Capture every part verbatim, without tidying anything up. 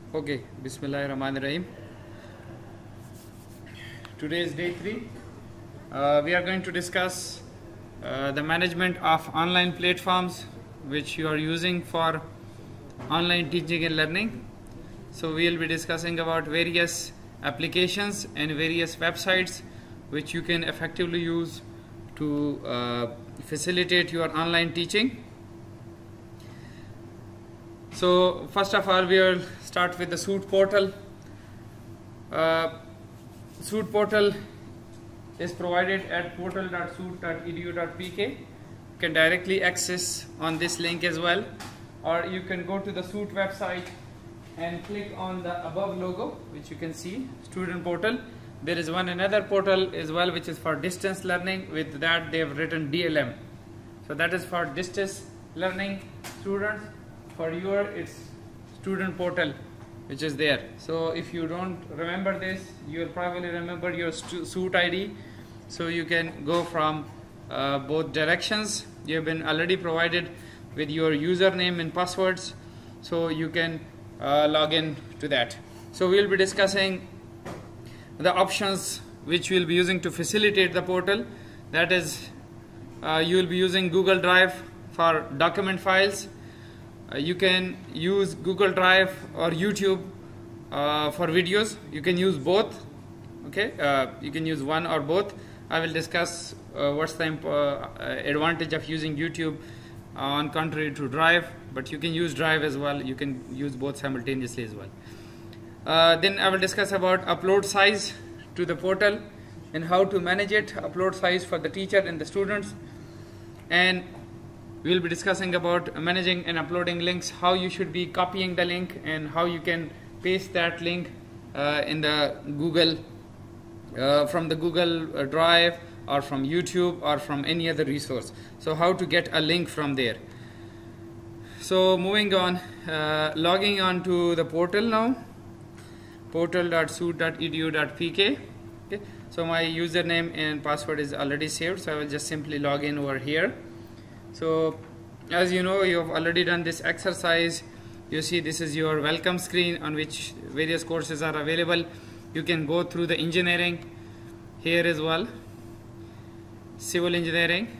Okay, Bismillahirrahmanirrahim. Today is day three. Uh, we are going to discuss uh, the management of online platforms which you are using for online teaching and learning. So we will be discussing about various applications and various websites which you can effectively use to uh, facilitate your online teaching. So first of all, we will start with the Suite portal. Uh, Suite portal is provided at portal dot suite dot e d u dot p k. You can directly access on this link as well, or you can go to the Suite website and click on the above logo, which you can see, student portal. There is one another portal as well, which is for distance learning. With that, they have written D L M. So that is for distance learning students. For your, it's student portal, which is there. So if you don't remember this, you will probably remember your Suite I D. So you can go from uh, both directions. You have been already provided with your username and passwords, so you can uh, log in to that. So we will be discussing the options which we will be using to facilitate the portal. That is, uh, you will be using Google Drive for document files. Uh, you can use Google Drive or YouTube uh, for videos. You can use both. Okay, uh, you can use one or both. I will discuss uh, what's the uh, advantage of using YouTube on contrary to Drive, but you can use Drive as well. You can use both simultaneously as well. Uh, then I will discuss about upload size to the portal and how to manage it, upload size for the teacher and the students. And we will be discussing about managing and uploading links, how you should be copying the link and how you can paste that link uh, in the Google, uh, from the Google Drive or from YouTube or from any other resource. So how to get a link from there. So moving on, uh, logging on to the portal now, portal dot suite dot e d u dot p k. Okay. So my username and password is already saved, so I will just simply log in over here. So as you know, you have already done this exercise. You see this is your welcome screen on which various courses are available. You can go through the engineering here as well, civil engineering,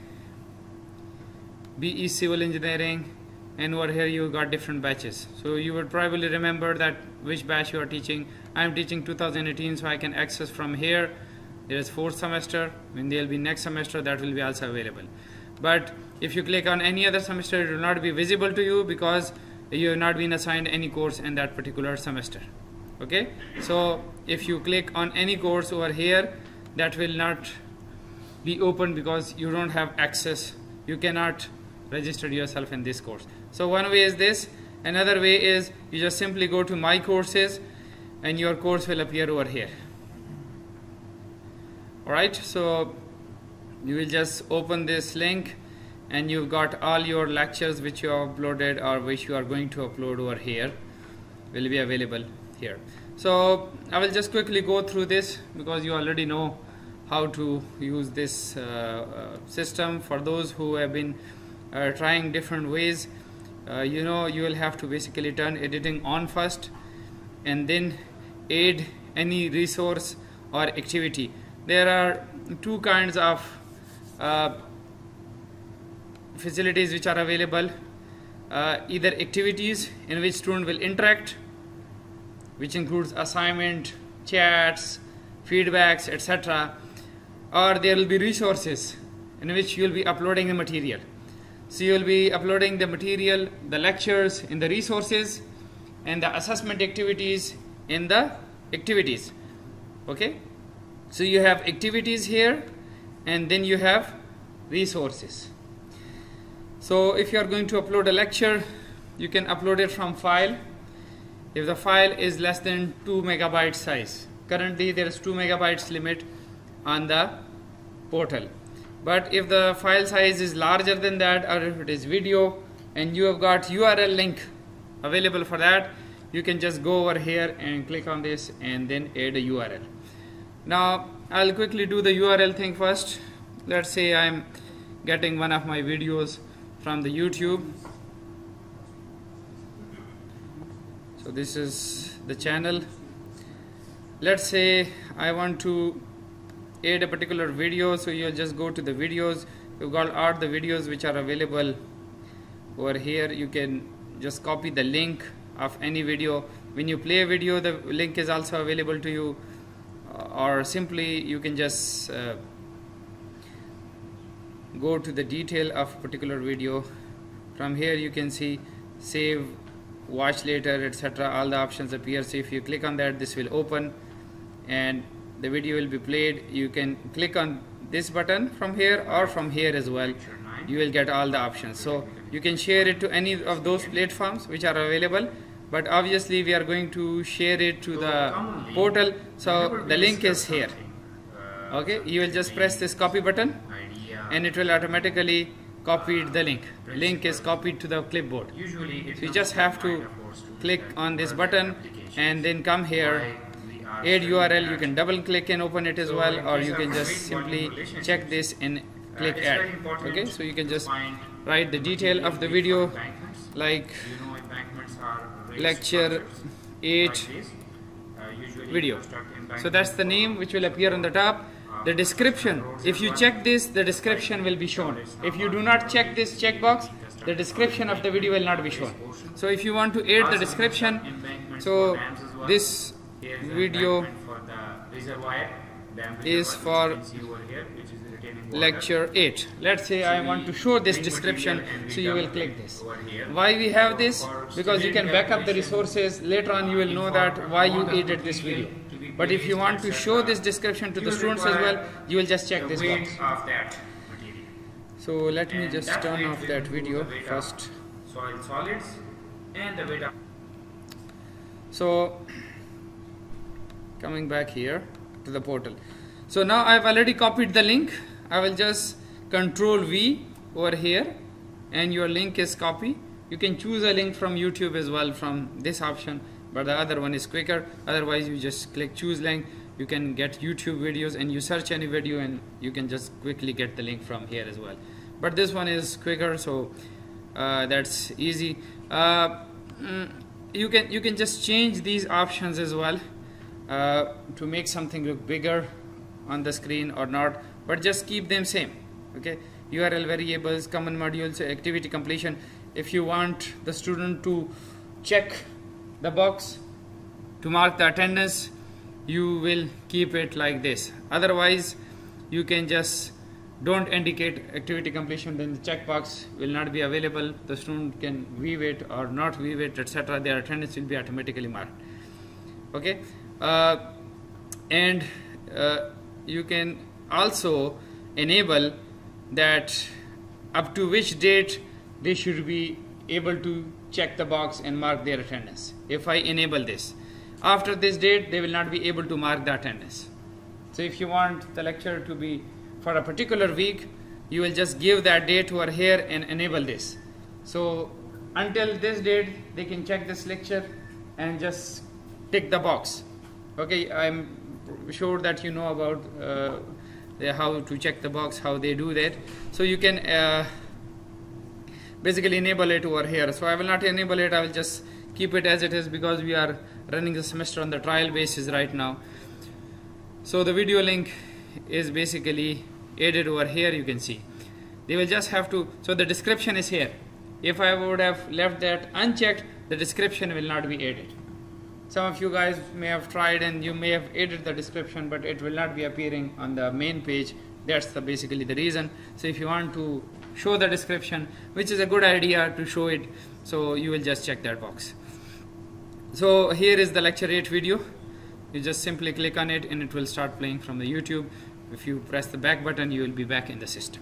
B E civil engineering, and over here you got different batches. So you would probably remember that which batch you are teaching. I am teaching two thousand eighteen, so I can access from here. There is fourth semester. When there will be next semester, that will be also available. But if you click on any other semester, it will not be visible to you because you have not been assigned any course in that particular semester. Okay, so if you click on any course over here, that will not be open because you don't have access. You cannot register yourself in this course. So one way is this. Another way is you just simply go to my courses and your course will appear over here. Alright, so you will just open this link and you've got all your lectures which you have uploaded or which you are going to upload over here will be available here. So I will just quickly go through this because you already know how to use this uh, uh, system. For those who have been uh, trying different ways, uh, you know, you will have to basically turn editing on first and then add any resource or activity. There are two kinds of Uh, facilities which are available, uh, either activities in which student will interact, which includes assignment, chats, feedbacks, et cetera, or there will be resources in which you will be uploading the material. So you will be uploading the material, the lectures in the resources, and the assessment activities in the activities. Okay, so you have activities here, and then you have resources. So if you are going to upload a lecture, you can upload it from file if the file is less than two megabytes size. Currently there is two megabytes limit on the portal, but if the file size is larger than that, or if it is video and you have got U R L link available for that, you can just go over here and click on this and then add a U R L. Now I'll quickly do the U R L thing first. Let's say I'm getting one of my videos from the YouTube. So this is the channel. Let's say I want to add a particular video, so you'll just go to the videos. You've got all the videos which are available over here. You can just copy the link of any video. When you play a video, the link is also available to you, or simply you can just uh, go to the detail of a particular video. From here you can see save, watch later, etc. All the options appear. So if you click on that, this will open and the video will be played. You can click on this button from here or from here as well. You will get all the options. So you can share it to any of those platforms which are available, but obviously we are going to share it to the portal, so the link is here. Okay, you will just press this copy button and it will automatically copy the link. Link is copied to the clipboard. So you just have to click on this button and then come here, add U R L. You can double click and open it as well, or you can just simply check this and click add. Okay, so you can just write the detail of the video, like lecture eight video. So that's the name which will appear on the top. The description, if you check this, the description will be shown. If you do not check this checkbox, the description of the video will not be shown. So if you want to add the description, so this video is for lecture eight. Let's say I want to show this description, so you will click this. Why we have this? Because you can back up the resources. Later on you will know that why you added this video. But if you want to show this description to the students as well, you will just check this box. So let me just turn off that video first. Soil solids and the weight of. So coming back here to the portal. So now I've already copied the link. I will just control V over here and your link is copied. You can choose a link from YouTube as well from this option, but the other one is quicker. Otherwise you just click choose link. You can get YouTube videos and you search any video and you can just quickly get the link from here as well. But this one is quicker, so uh, that's easy. Uh, mm, you can you can just change these options as well uh, to make something look bigger on the screen or not, but just keep them same. Okay, U R L variables, common modules, activity completion. If you want the student to check the box to mark the attendance, you will keep it like this. Otherwise you can just don't indicate activity completion, then the checkbox will not be available. The student can view it or not view it, etc. Their attendance will be automatically marked. Okay, uh, and uh, you can also enable that up to which date they should be able to check the box and mark their attendance. If I enable this, after this date they will not be able to mark the attendance. So if you want the lecture to be for a particular week, you will just give that date over here and enable this. So until this date they can check this lecture and just tick the box. Okay, I'm sure that you know about uh, the, how to check the box, how they do that. So you can uh, basically enable it over here. So I will not enable it, I will just keep it as it is because we are running the semester on the trial basis right now. So the video link is basically added over here. You can see they will just have to, so the description is here. If I would have left that unchecked, the description will not be added. Some of you guys may have tried and you may have added the description, but it will not be appearing on the main page. That's the basically the reason. So if you want to show the description, which is a good idea to show it, so you will just check that box. So here is the lecture eight video. You just simply click on it and it will start playing from the YouTube. If you press the back button, you will be back in the system.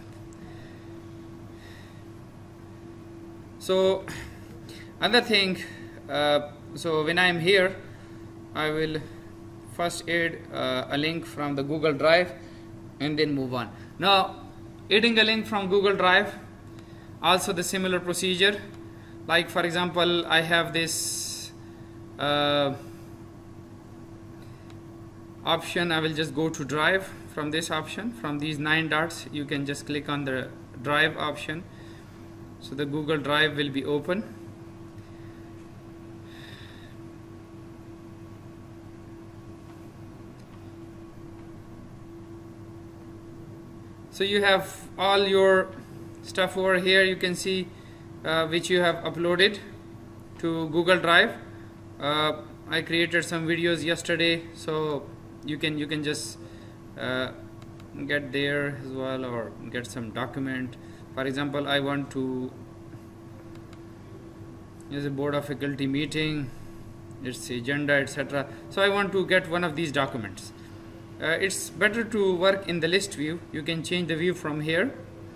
So another thing, uh, so when I am here, I will first add uh, a link from the Google Drive and then move on. Now adding a link from Google Drive, also the similar procedure. Like for example, I have this uh, option. I will just go to Drive. From this option, from these nine dots, you can just click on the Drive option. So the Google Drive will be open. So you have all your stuff over here. You can see uh, which you have uploaded to Google Drive. uh, I created some videos yesterday, so you can you can just uh, get there as well, or get some document. For example, I want to use a board of faculty meeting, its agenda, etc. So I want to get one of these documents. Uh, it's better to work in the list view. You can change the view from here,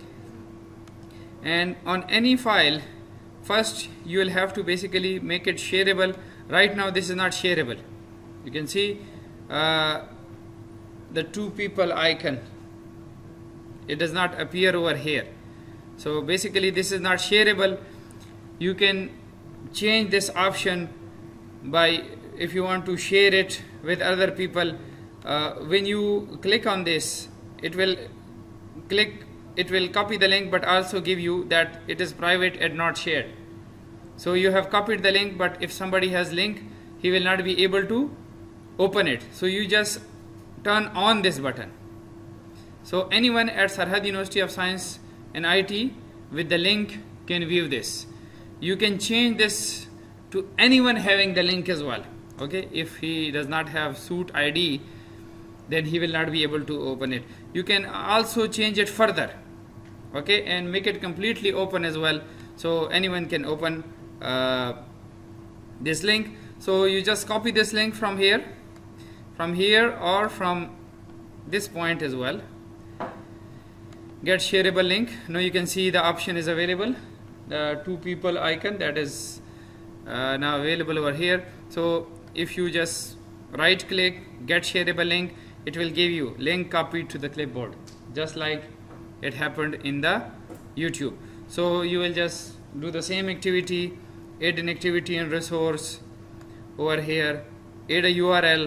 and on any file, first you will have to basically make it shareable. Right now this is not shareable. You can see uh, the two people icon, it does not appear over here. So basically this is not shareable. You can change this option by, if you want to share it with other people, uh, when you click on this, it will click it will copy the link, but also give you that it is private and not shared. So you have copied the link, but if somebody has link, he will not be able to open it. So you just turn on this button. So anyone at Sarhad University of Science and I T with the link can view this. You can change this to anyone having the link as well. Okay, if he does not have suit I D, then he will not be able to open it. You can also change it further, okay, and make it completely open as well, so anyone can open uh, this link. So you just copy this link from here, from here or from this point as well. Get shareable link. Now you can see the option is available. The two people icon that is uh, now available over here. So if you just right click, get shareable link, it will give you link copied to the clipboard, just like it happened in the YouTube. So you will just do the same activity, add an activity and resource over here, add a U R L,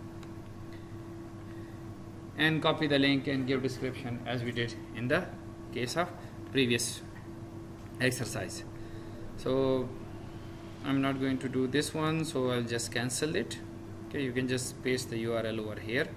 and copy the link and give description as we did in the case of previous exercise. So I'm not going to do this one, so I'll just cancel it. Okay, you can just paste the U R L over here,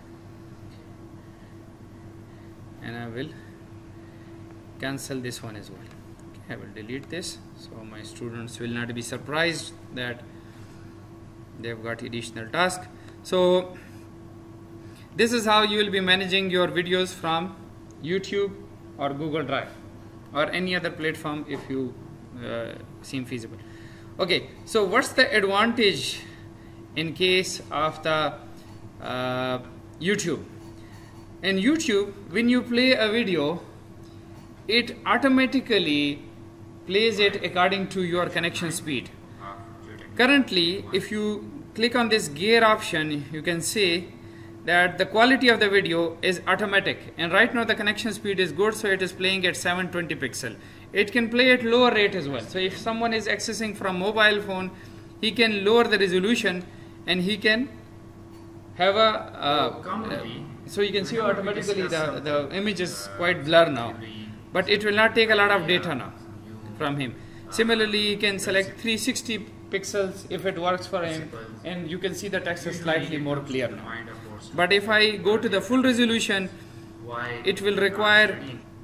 and I will cancel this one as well. Okay, I will delete this, so my students will not be surprised that they've got additional task. So this is how you will be managing your videos from YouTube or Google Drive or any other platform if you uh, seem feasible. Okay, so what's the advantage in case of the uh, YouTube? In YouTube, when you play a video, it automatically plays it according to your connection speed. Currently, if you click on this gear option, you can see that the quality of the video is automatic, and right now the connection speed is good, so it is playing at seven twenty pixel. It can play at lower rate as well. So if someone is accessing from mobile phone, he can lower the resolution and he can have a uh, uh, so you can see automatically the, the image is quite blur now, but it will not take a lot of data now from him. Similarly, you can select three sixty pixels if it works for him, and you can see the text is slightly more clear now. But if I go to the full resolution, it will require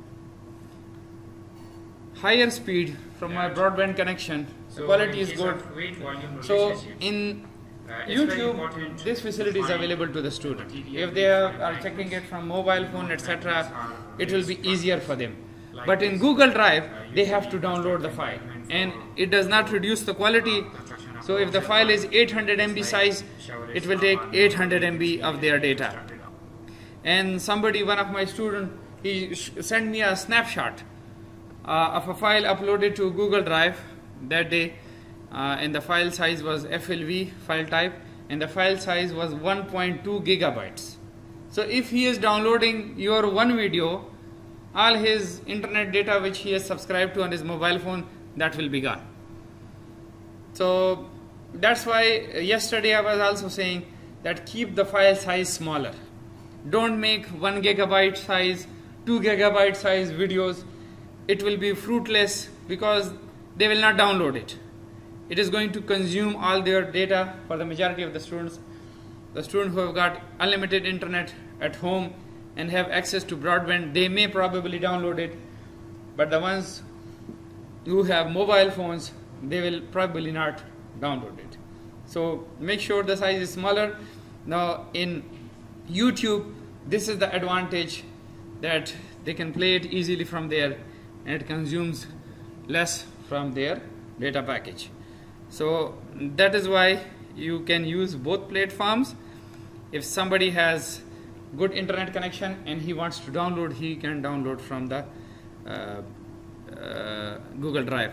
higher speed from my broadband connection. The quality is good. So in YouTube, this facility is available to the student. If they are, are checking it from mobile phone, et cetera, it will be easier for them. But in Google Drive, they have to download the file, and it does not reduce the quality. So if the file is eight hundred M B size, it will take eight hundred M B of their data. And somebody, one of my students, he sent me a snapshot uh, of a file uploaded to Google Drive that day, uh, and the file size was F L V file type, and the file size was one point two gigabytes. So if he is downloading your one video, all his internet data which he has subscribed to on his mobile phone, that will be gone. So that's why yesterday I was also saying that keep the file size smaller. Don't make one gigabyte size, two gigabyte size videos. It will be fruitless because they will not download it. It is going to consume all their data for the majority of the students. The students who have got unlimited internet at home, and have access to broadband, they may probably download it, but the ones who have mobile phones, they will probably not download it. So make sure the size is smaller. Now in YouTube, this is the advantage, that they can play it easily from there and it consumes less from their data package. So that is why you can use both platforms. If somebody has good internet connection and he wants to download, he can download from the uh, uh, Google Drive.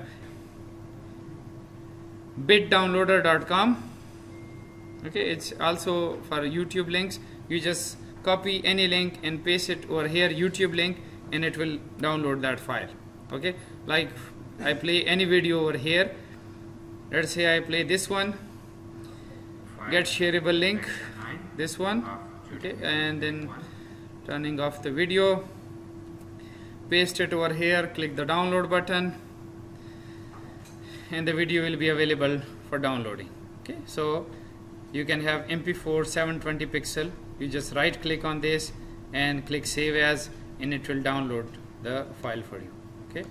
bit downloader dot com. Okay, it's also for YouTube links. You just copy any link and paste it over here, YouTube link, and it will download that file. Okay, like I play any video over here. Let's say I play this one, get shareable link, this one, okay, and then turning off the video, paste it over here, click the download button, and the video will be available for downloading. Okay, so you can have M P four seven twenty pixel. You just right click on this and click save as, and it will download the file for you. Okay,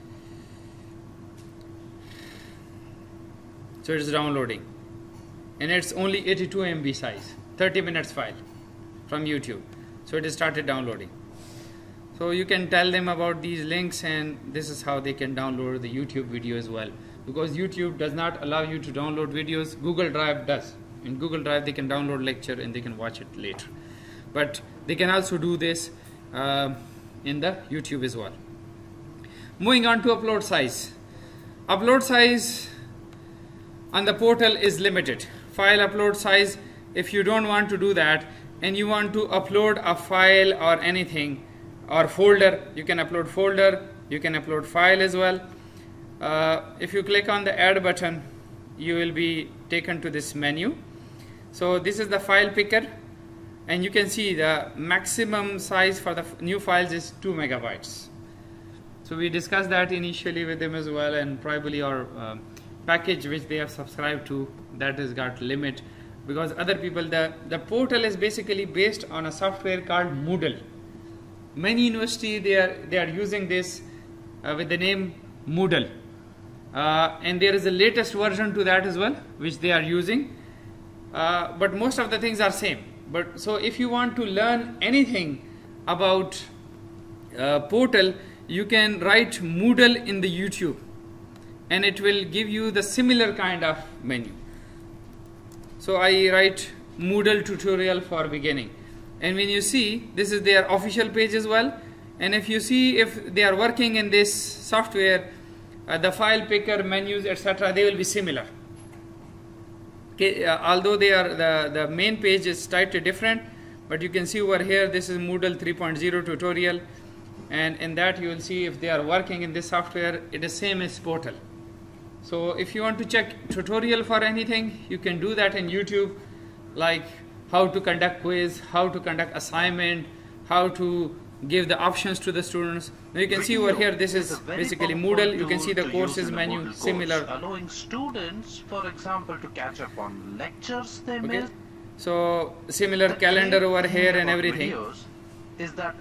so it's downloading, and it's only eighty-two M B size, thirty minutes file from YouTube. So it is started downloading. So you can tell them about these links, and this is how they can download the YouTube video as well, because YouTube does not allow you to download videos. Google Drive does. In Google Drive they can download lecture and they can watch it later, but they can also do this uh, in the YouTube as well. Moving on to upload size. Upload size on the portal is limited. File upload size, if you don't want to do that and you want to upload a file or anything or folder, you can upload folder, you can upload file as well. Uh, if you click on the add button, you will be taken to this menu. So this is the file picker, and you can see the maximum size for the new files is two megabytes. So we discussed that initially with them as well, and probably our uh, package which they have subscribed to, that has got limit, because other people, the, the portal is basically based on a software called Moodle. Many universities, they are, they are using this uh, with the name Moodle. Uh, and there is a latest version to that as well, which they are using. Uh, but most of the things are same. But so if you want to learn anything about uh, portal, you can write Moodle in the YouTube, and it will give you the similar kind of menu. So I write Moodle tutorial for beginning, and when you see, this is their official page as well. And if you see if they are working in this software, uh, the file picker, menus, et cetera, they will be similar. Okay, uh, although they are the the main page is slightly different, but you can see over here this is Moodle three point oh tutorial, and in that you will see if they are working in this software, it is same as portal. So if you want to check tutorial for anything, you can do that in YouTube, like how to conduct quiz, how to conduct assignment, how to give the options to the students. Now you can see over here, this is basically Moodle. You can see the courses menu similar, allowing students, for example, to catch up on lectures they okay. missed. So similar the calendar over here and everything. Is that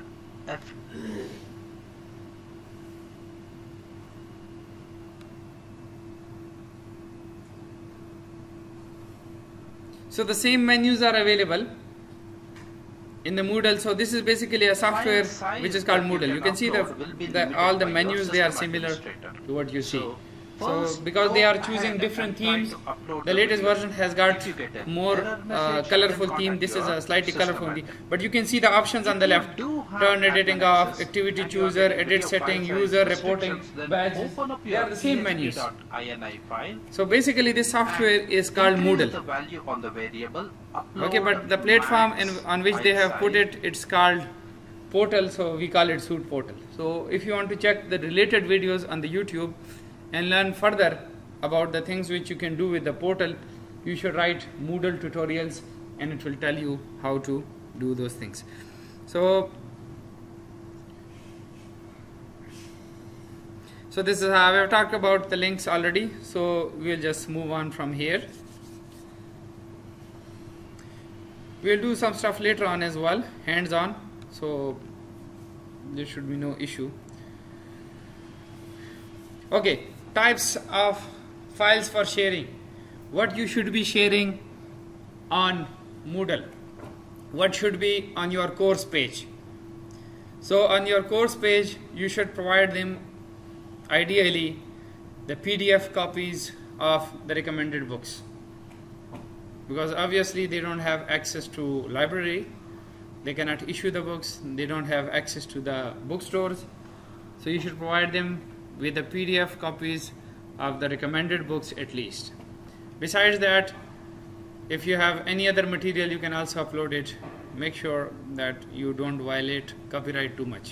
so the same menus are available in the Moodle. So this is basically a software which is called Moodle. You can see the, the all the menus, they are similar to what you see. So because they are choosing different themes, the latest version has got more uh, colorful theme. This is a slightly colorful theme, but you can see the options on the left: turn editing off, activity chooser, edit setting, user, reporting, badges. They are the same menus. So basically this software is called Moodle. Okay, but the platform in, on which they have put it, it's called Portal, so we call it Suite Portal. So if you want to check the related videos on the YouTube and learn further about the things which you can do with the portal, you should write Moodle tutorials, and it will tell you how to do those things. So, so this is how I have talked about the links already. So we'll just move on from here. We'll do some stuff later on as well, hands-on. so there should be no issue. Okay, types of files for sharing. What you should be sharing on Moodle, what should be on your course page. So on your course page you should provide them ideally the P D F copies of the recommended books, because obviously they don't have access to library, they cannot issue the books, they don't have access to the bookstores, so you should provide them with the P D F copies of the recommended books at least. Besides that, if you have any other material, you can also upload it. Make sure that you don't violate copyright too much.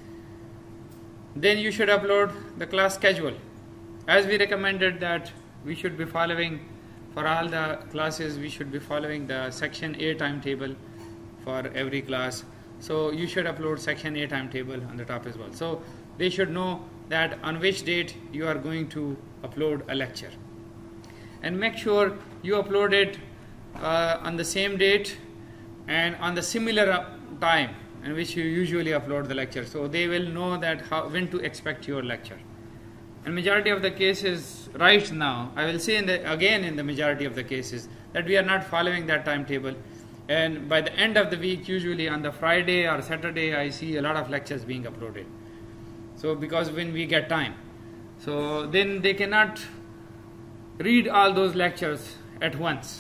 Then you should upload the class schedule. As we recommended that we should be following for all the classes, we should be following the section A timetable for every class. So you should upload section A timetable on the top as well. So they should know that on which date you are going to upload a lecture. And make sure you upload it uh, on the same date and on the similar time in which you usually upload the lecture, so they will know that how, when to expect your lecture. And majority of the cases right now, I will say in the, again in the majority of the cases, that we are not following that timetable, and by the end of the week, usually on the Friday or Saturday, I see a lot of lectures being uploaded. So because when we get time, so then they cannot read all those lectures at once.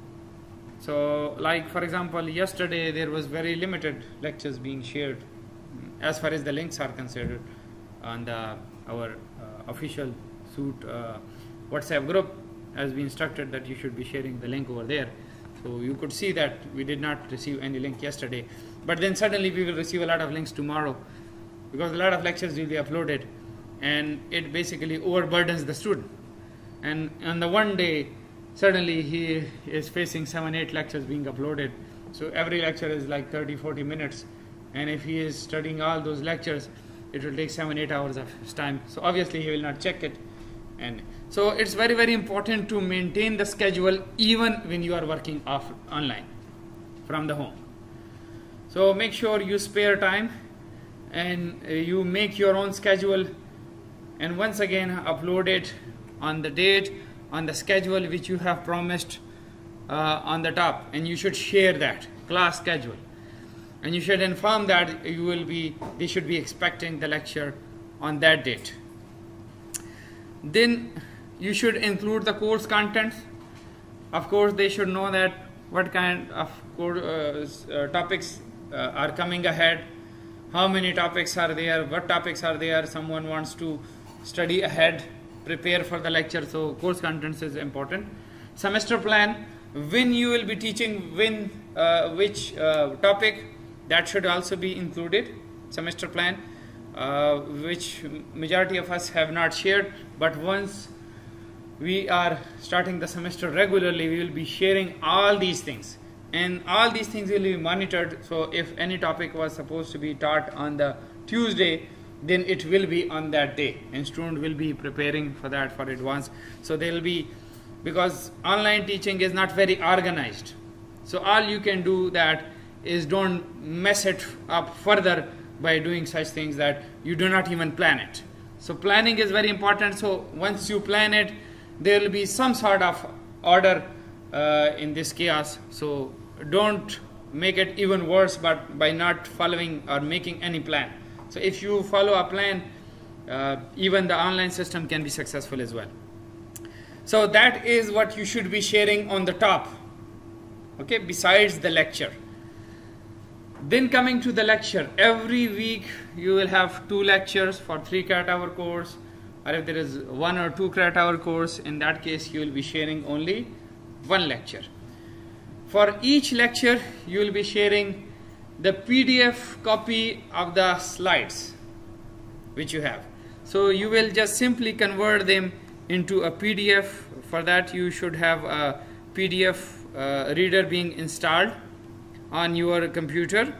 So like for example, yesterday there was very limited lectures being shared as far as the links are concerned on the our uh, official suit uh, WhatsApp group, as we instructed that you should be sharing the link over there. So you could see that we did not receive any link yesterday, but then suddenly we will receive a lot of links tomorrow, because a lot of lectures will be uploaded and it basically overburdens the student. And on the one day, suddenly he is facing seven, eight lectures being uploaded. So every lecture is like thirty, forty minutes. And if he is studying all those lectures, it will take seven, eight hours of his time. So obviously he will not check it. And so it's very, very important to maintain the schedule even when you are working off online from the home. So make sure you spare time and you make your own schedule, and once again upload it on the date, on the schedule which you have promised uh, on the top, and you should share that class schedule, and you should inform that you will be they should be expecting the lecture on that date. Then you should include the course contents. Of course they should know that what kind of course, uh, uh, topics uh, are coming ahead, how many topics are there, what topics are there. Someone wants to study ahead, prepare for the lecture, so course contents is important. Semester plan, when you will be teaching when uh, which uh, topic, that should also be included. Semester plan, uh, which majority of us have not shared, but once we are starting the semester regularly, we will be sharing all these things, and all these things will be monitored. So if any topic was supposed to be taught on the Tuesday, then it will be on that day, and student will be preparing for that for advance. So they will be, because online teaching is not very organized, so all you can do that is don't mess it up further by doing such things that you do not even plan it. So planning is very important. So once you plan it, there will be some sort of order uh, in this chaos. So don't make it even worse but by not following or making any plan. So if you follow a plan, uh, even the online system can be successful as well. So that is what you should be sharing on the top, okay, besides the lecture. Then coming to the lecture, every week you will have two lectures for three credit hour course, or if there is one or two credit hour course, in that case you will be sharing only one lecture. For each lecture you will be sharing the P D F copy of the slides which you have. So you will just simply convert them into a P D F. For that you should have a P D F uh, reader being installed on your computer,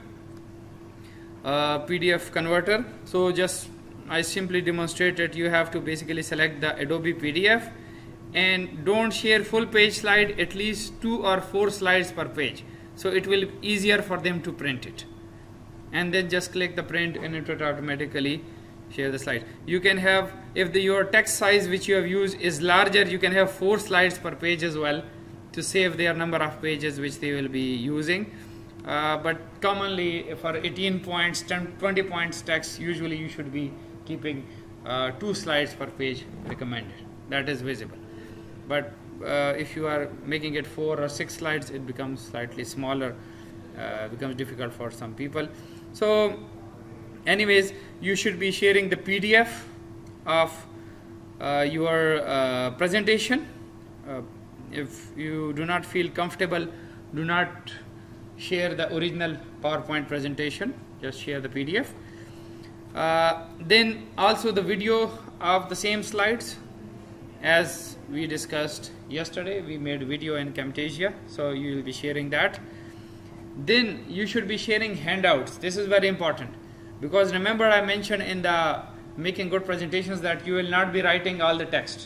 uh, P D F converter. So just I simply demonstrated, you have to basically select the Adobe P D F, and don't share full page slide, at least two or four slides per page, so it will be easier for them to print it. and then just click the print and it will automatically share the slides. You can have, if the, your text size which you have used is larger, you can have four slides per page as well to save their number of pages which they will be using. Uh, but commonly for eighteen points, ten, twenty points text, usually you should be keeping uh, two slides per page recommended. That is visible. But uh, if you are making it four or six slides, it becomes slightly smaller, uh, becomes difficult for some people. So anyways, you should be sharing the P D F of uh, your uh, presentation. Uh, if you do not feel comfortable, do not share the original PowerPoint presentation, just share the P D F. Uh, then also the video of the same slides, as we discussed yesterday, we made video in Camtasia, so you will be sharing that. Then you should be sharing handouts. This is very important, because remember I mentioned in the making good presentations that you will not be writing all the text.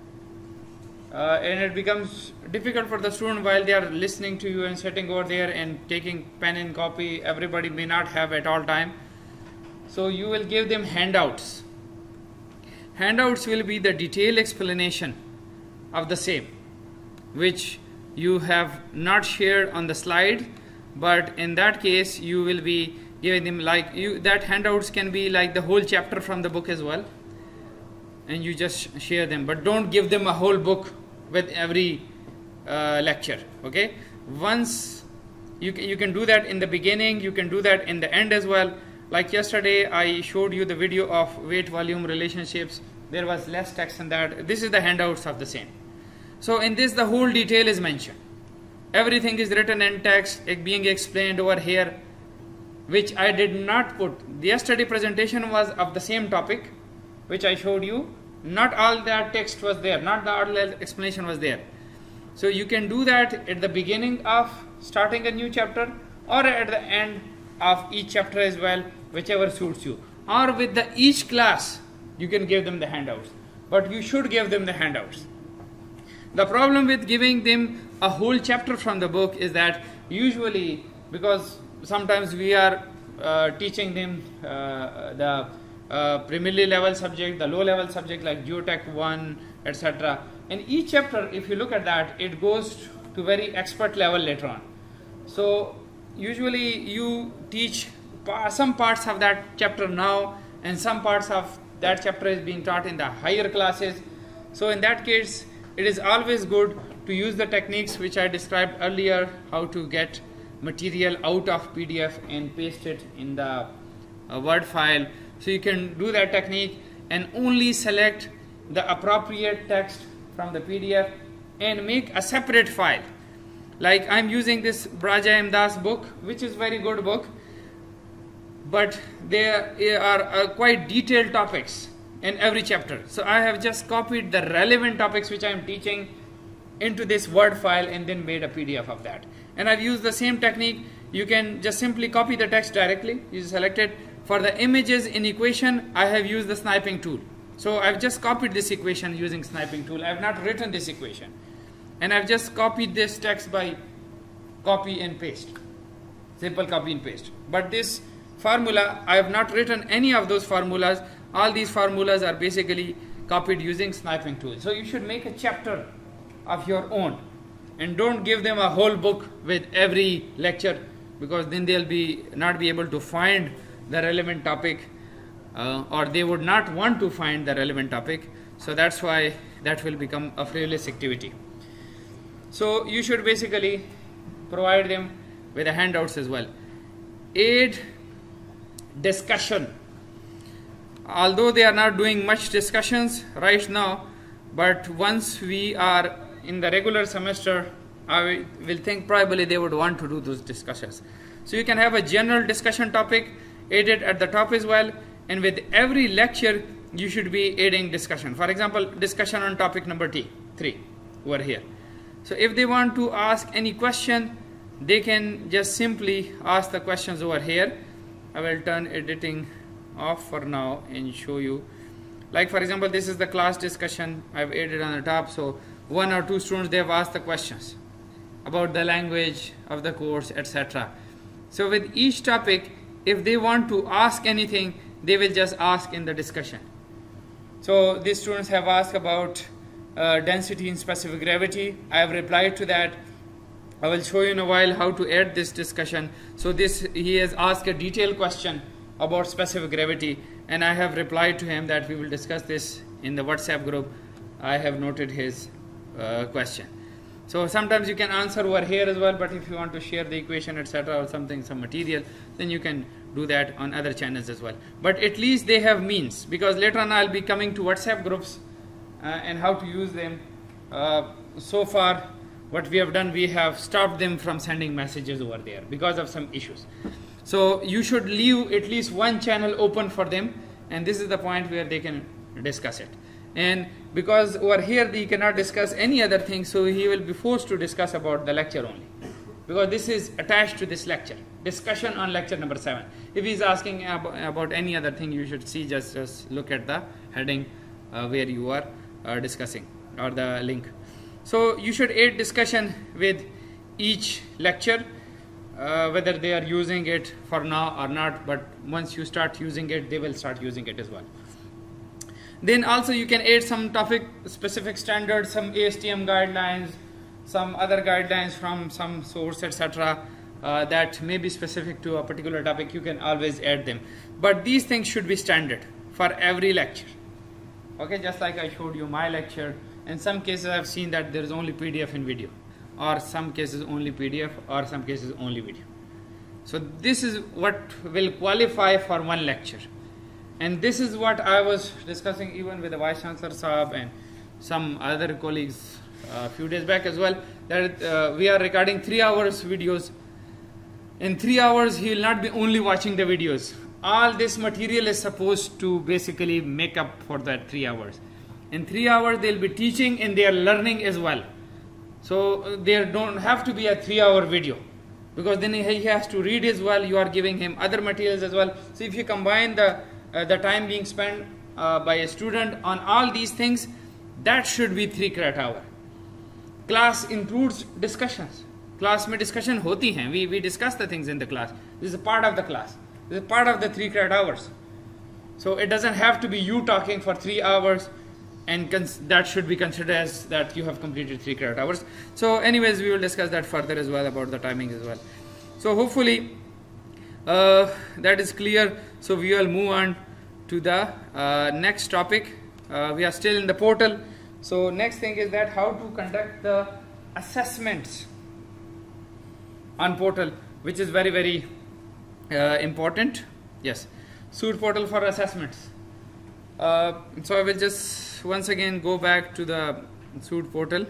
Uh, and it becomes difficult for the student while they are listening to you and sitting over there and taking pen and copy. Everybody may not have at all time. So you will give them handouts. Handouts will be the detailed explanation of the same, which you have not shared on the slide, but in that case you will be giving them, like you, that handouts can be like the whole chapter from the book as well, and you just share them, but don't give them a whole book with every uh, lecture. Okay, once you can, you can do that in the beginning, you can do that in the end as well. Like yesterday I showed you the video of weight volume relationships. There was less text in that. This is the handouts of the same. So in this the whole detail is mentioned. Everything is written in text, it being explained over here, which I did not put. The yesterday presentation was of the same topic which I showed you. Not all that text was there, not the all explanation was there. So you can do that at the beginning of starting a new chapter, or at the end of each chapter as well, whichever suits you. Or with the each class you can give them the handouts, but you should give them the handouts. The problem with giving them a whole chapter from the book is that usually, because sometimes we are uh, teaching them uh, the uh, primarily level subject, the low level subject like Geotech one, et cetera. In each chapter, if you look at that, it goes to very expert level later on. So usually you teach some parts of that chapter now, and some parts of that chapter is being taught in the higher classes. So in that case, it is always good to use the techniques which I described earlier, how to get material out of P D F and paste it in the uh, Word file. So you can do that technique and only select the appropriate text from the P D F and make a separate file. Like I'm using this Braja Imdas book, which is very good book, but there are uh, quite detailed topics in every chapter. So I have just copied the relevant topics which I am teaching into this Word file and then made a P D F of that. And I've used the same technique. You can just simply copy the text directly. You select it. For the images in equation, I have used the sniping tool. So I've just copied this equation using sniping tool. I have not written this equation. And I've just copied this text by copy and paste. Simple copy and paste. But this formula, I have not written any of those formulas. All these formulas are basically copied using sniping tool. So you should make a chapter of your own and don't give them a whole book with every lecture, because then they'll be not be able to find the relevant topic, uh, or they would not want to find the relevant topic. So that's why that will become a frivolous activity. So you should basically provide them with the handouts as well. Aid discussion. Although they are not doing much discussions right now, but once we are in the regular semester, I will think probably they would want to do those discussions. So you can have a general discussion topic added at the top as well, and with every lecture you should be adding discussion. For example, discussion on topic number T, three over here. So if they want to ask any question, they can just simply ask the questions over here. I will turn editing off for now and show you. Like for example, this is the class discussion I've added on the top. So one or two students, they have asked the questions about the language of the course, et cetera. So with each topic, if they want to ask anything, they will just ask in the discussion. So these students have asked about uh, density in specific gravity. I have replied to that. I will show you in a while how to add this discussion. So this, he has asked a detailed question about specific gravity, and I have replied to him that we will discuss this in the WhatsApp group. I have noted his uh, question. So sometimes you can answer over here as well, but if you want to share the equation, et cetera, or something, some material, then you can do that on other channels as well. But at least they have means, because later on I'll be coming to WhatsApp groups uh, and how to use them. Uh, so far, what we have done, we have stopped them from sending messages over there because of some issues. So you should leave at least one channel open for them, and this is the point where they can discuss it. And because over here they cannot discuss any other thing, so he will be forced to discuss about the lecture only, because this is attached to this lecture, discussion on lecture number seven. If he is asking ab about any other thing, you should see, just, just look at the heading uh, where you are uh, discussing, or the link. So you should add discussion with each lecture, uh, whether they are using it for now or not, but once you start using it, they will start using it as well. Then also you can add some topic specific standards, some A S T M guidelines, some other guidelines from some source, et cetera, uh, that may be specific to a particular topic. You can always add them. But these things should be standard for every lecture. Okay, just like I showed you my lecture. In some cases I've seen that there is only P D F in video, or some cases only P D F, or some cases only video. So this is what will qualify for one lecture. And this is what I was discussing even with the Vice Chancellor Saab and some other colleagues a few days back as well, that uh, we are recording three hours videos. In three hours he will not be only watching the videos. All this material is supposed to basically make up for that three hours. In three hours they'll be teaching and they are learning as well. So uh, there don't have to be a three hour video, because then he has to read as well. You are giving him other materials as well. So if you combine the Uh, the time being spent uh, by a student on all these things, that should be three credit hour. Class includes discussions. Class mein discussion hoti hain. We, we discuss the things in the class. This is a part of the class. This is part of the three credit hours. So it doesn't have to be you talking for three hours, and that should be considered as that you have completed three credit hours. So anyways, we will discuss that further as well, about the timing as well. So hopefully Uh, that is clear. So we will move on to the uh, next topic. Uh, we are still in the portal. So next thing is that how to conduct the assessments on portal, which is very very uh, important. Yes, Suite portal for assessments. Uh, so I will just once again go back to the Suite portal.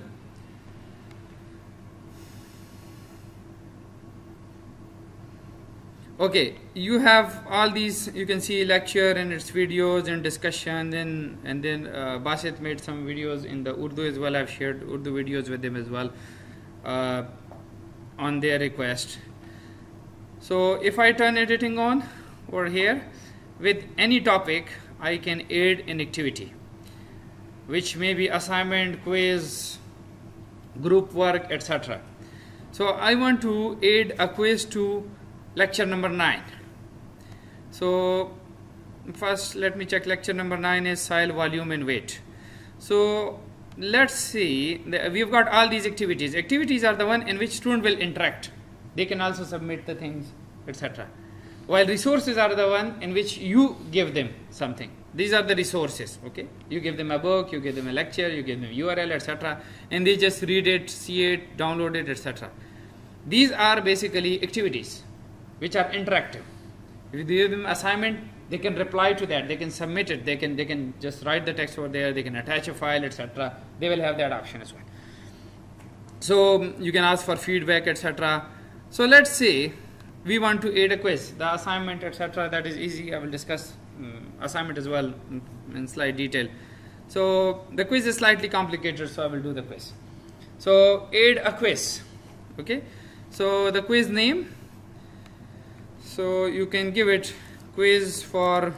Okay, you have all these, you can see lecture and its videos and discussion, then and then uh, Basit made some videos in the Urdu as well. I've shared Urdu videos with them as well uh, on their request. So if I turn editing on over here, with any topic I can add an activity, which may be assignment, quiz, group work, et cetera. So I want to add a quiz to lecture number nine. So first let me check. Lecture number nine is soil volume and weight. So let's see, we've got all these activities. Activities are the one in which student will interact. They can also submit the things, et cetera. While resources are the one in which you give them something. These are the resources. Okay, you give them a book, you give them a lecture, you give them U R L, et cetera, and they just read it, see it, download it, et cetera. These are basically activities which are interactive. If you give them assignment, they can reply to that, they can submit it, they can they can just write the text over there, they can attach a file, et cetera. They will have that option as well. So you can ask for feedback, et cetera. So let's say we want to add a quiz, the assignment, et cetera. That is easy. I will discuss um, assignment as well in, in slight detail. So the quiz is slightly complicated, so I will do the quiz. So add a quiz. Okay. So the quiz name. So you can give it quiz for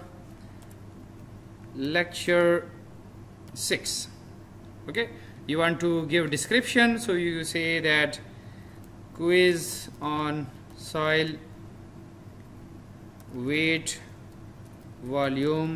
lecture six. Okay. You want to give description, so you say that quiz on soil weight volume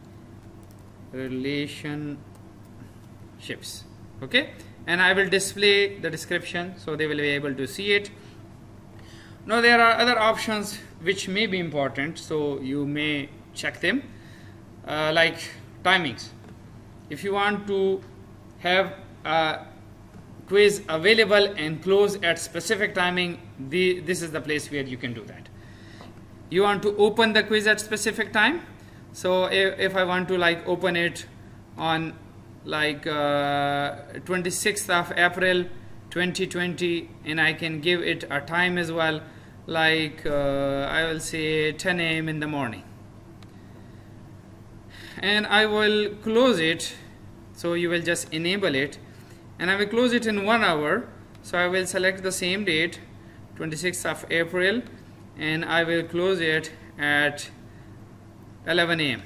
relationships. Okay, and I will display the description so they will be able to see it. Now there are other options which may be important, so you may check them, uh, like timings. If you want to have a quiz available and close at specific timing, the, this is the place where you can do that. You want to open the quiz at specific time, so if, if I want to like open it on like uh, twenty-sixth of April twenty twenty, and I can give it a time as well, like uh, I will say ten A M in the morning, and I will close it. So you will just enable it, and I will close it in one hour. So I will select the same date, twenty-sixth of April, and I will close it at eleven A M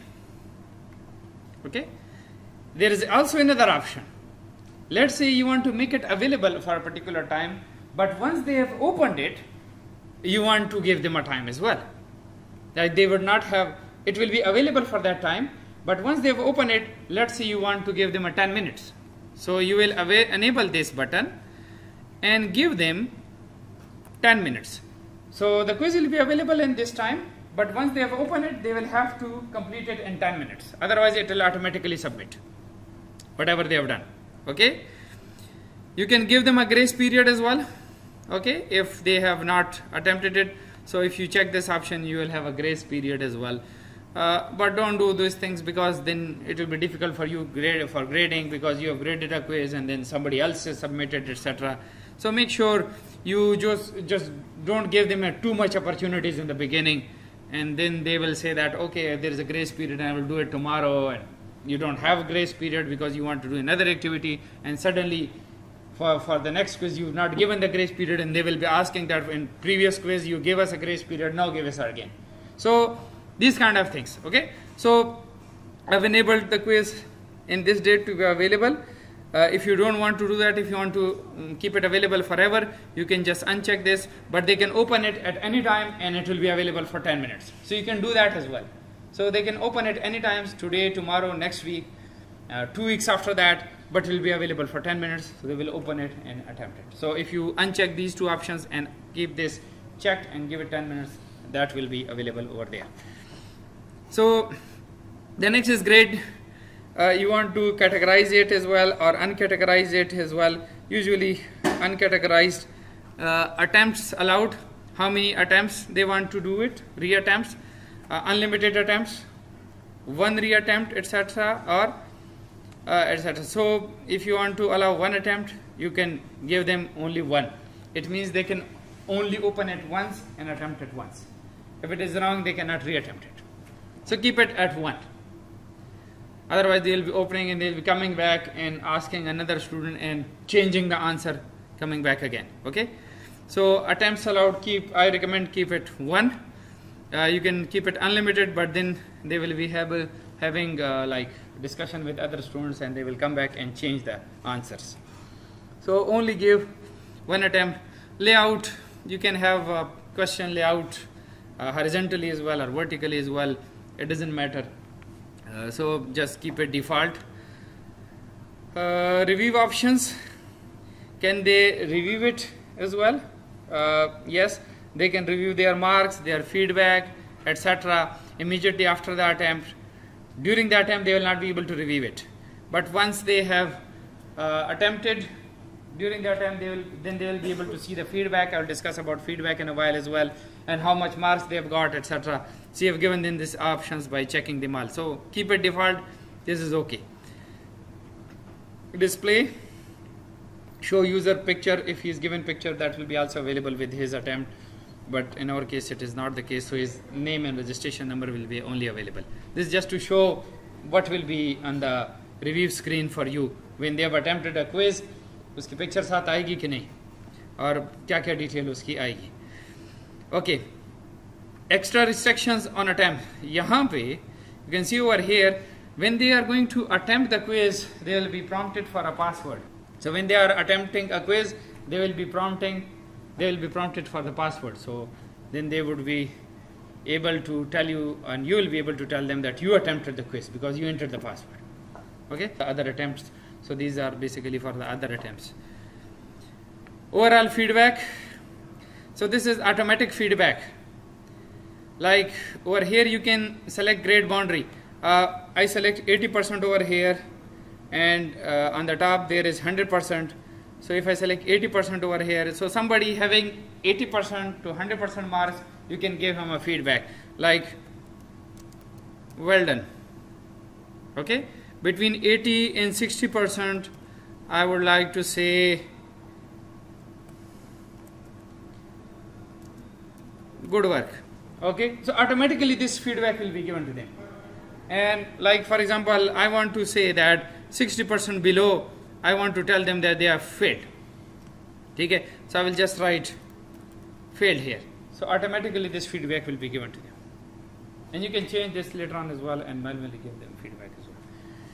Okay, there is also another option. Let's say you want to make it available for a particular time, but once they have opened it, you want to give them a time as well. Like they would not have, it will be available for that time, but once they have opened it, let's say you want to give them a ten minutes. So you will enable this button and give them ten minutes. So the quiz will be available in this time, but once they have opened it, they will have to complete it in ten minutes. Otherwise, it will automatically submit whatever they have done. Okay. You can give them a grace period as well. Okay, if they have not attempted it. So if you check this option, you will have a grace period as well. Uh, but don't do those things, because then it will be difficult for you grade for grading, because you have graded a quiz and then somebody else has submitted, et cetera. So make sure you just just don't give them a too much opportunities in the beginning, and then they will say that okay, there is a grace period and I will do it tomorrow, and you don't have a grace period because you want to do another activity, and suddenly for for the next quiz you've not given the grace period, and they will be asking that in previous quiz you gave us a grace period, now give us again. So these kind of things. Okay, so I've enabled the quiz in this date to be available. Uh, if you don't want to do that, if you want to um, keep it available forever, you can just uncheck this, but they can open it at any time and it will be available for ten minutes. So you can do that as well. So they can open it any times, today, tomorrow, next week, uh, two weeks after that, but will be available for ten minutes. So they will open it and attempt it. So if you uncheck these two options and keep this checked and give it ten minutes, that will be available over there. So the next is grade. Uh, you want to categorize it as well or uncategorize it as well. Usually uncategorized, uh, attempts allowed, how many attempts they want to do it, reattempts, uh, unlimited attempts, one reattempt, et cetera, or uh, et cetera. So if you want to allow one attempt, you can give them only one. It means they can only open it once and attempt it once. If it is wrong, they cannot reattempt it. So keep it at one. Otherwise, they will be opening and they will be coming back and asking another student and changing the answer, coming back again. Okay. So attempts allowed, keep. I recommend keep it one. Uh, you can keep it unlimited, but then they will be have, having uh, like discussion with other students, and they will come back and change the answers. So only give one attempt. Layout, you can have a question layout uh, horizontally as well or vertically as well. It doesn't matter. Uh, so just keep it default. Uh, review options, can they review it as well? Uh, yes, they can review their marks, their feedback, et cetera immediately after the attempt. During the attempt, they will not be able to review it. But once they have uh, attempted, during the attempt, they will then they will be able to see the feedback. I will discuss about feedback in a while as well, and how much marks they have got, et cetera. So you have given them these options by checking them all. So keep it default. This is okay. Display, show user picture. If he is given picture, that will be also available with his attempt. But in our case, it is not the case. So his name and registration number will be only available. This is just to show what will be on the review screen for you when they have attempted a quiz. उसकी picture साथ आएगी कि नहीं और क्या क्या detail उसकी आएगी. Okay, extra restrictions on attempt. यहाँ पे you can see over here, when they are going to attempt the quiz, they will be prompted for a password. So when they are attempting a quiz, they will be prompting they will be prompted for the password. So then they would be able to tell you, and you will be able to tell them that you attempted the quiz because you entered the password. Okay, the other attempts. So these are basically for the other attempts. Overall feedback. So this is automatic feedback. Like over here you can select grade boundary. Uh, I select eighty percent over here, and uh, on the top there is one hundred percent. So if I select eighty percent over here, so somebody having eighty percent to one hundred percent marks, you can give him a feedback like, well done. Okay, between eighty and sixty percent, I would like to say good work. Okay, so automatically this feedback will be given to them. And like for example, I want to say that sixty percent below, I want to tell them that they have failed. Okay, so I will just write failed here. So automatically this feedback will be given to them. And you can change this later on as well and manually give them feedback as well.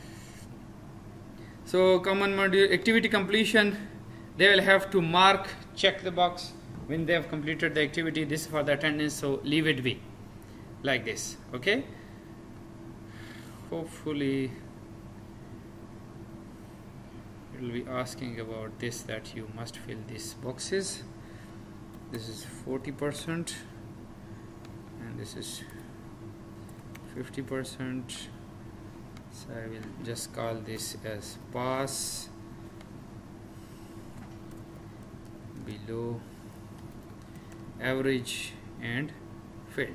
So common module activity completion, they will have to mark, check the box when they have completed the activity. This is for the attendance, so leave it be like this. Okay, hopefully it will be asking about this, that you must fill these boxes. This is forty percent and this is fifty percent. So I will just call this as pass, below, average and filled.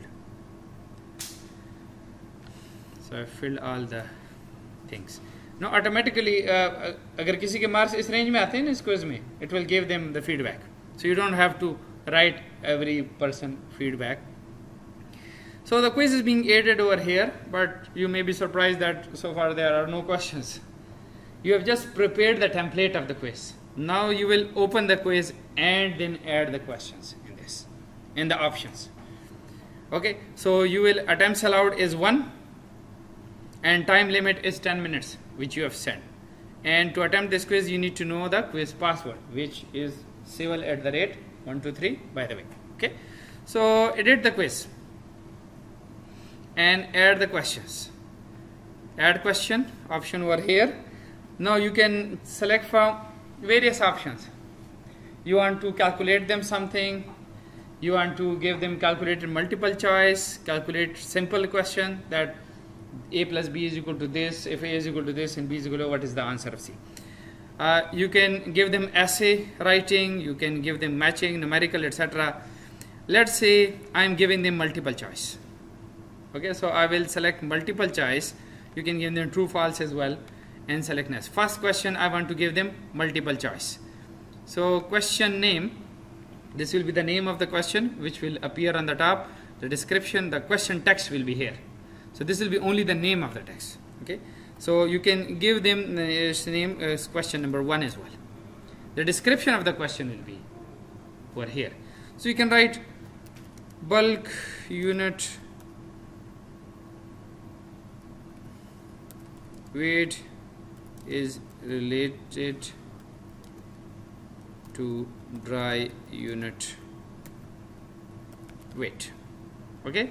So I filled all the things. Now automatically uh, अगर किसी के marks इस range में आते हैं ना इस quiz में, it will give them the feedback. So you don't have to write every person feedback. So the quiz is being aided over here, but you may be surprised that so far there are no questions. You have just prepared the template of the quiz. Now you will open the quiz and then add the questions in this, in the options. Okay, so you will attempts allowed is one and time limit is ten minutes, which you have set. And to attempt this quiz you need to know the quiz password, which is civil at the rate one two three, by the way. Okay, so edit the quiz and add the questions. Add question option over here. Now you can select from various options. You want to calculate them something, you want to give them calculated multiple choice, calculate simple question that a plus b is equal to this, if a is equal to this and b is equal to what is the answer of C. Uh, you can give them essay writing, you can give them matching, numerical, et cetera. Let's say I am giving them multiple choice. Okay, so I will select multiple choice. You can give them true, false as well and select next. First question I want to give them multiple choice. So question name, this will be the name of the question which will appear on the top. The description, the question text will be here. So this will be only the name of the text. Okay, so you can give them uh, name as uh, question number one as well. The description of the question will be over here. So you can write bulk unit weight is related to dry unit weight. Okay,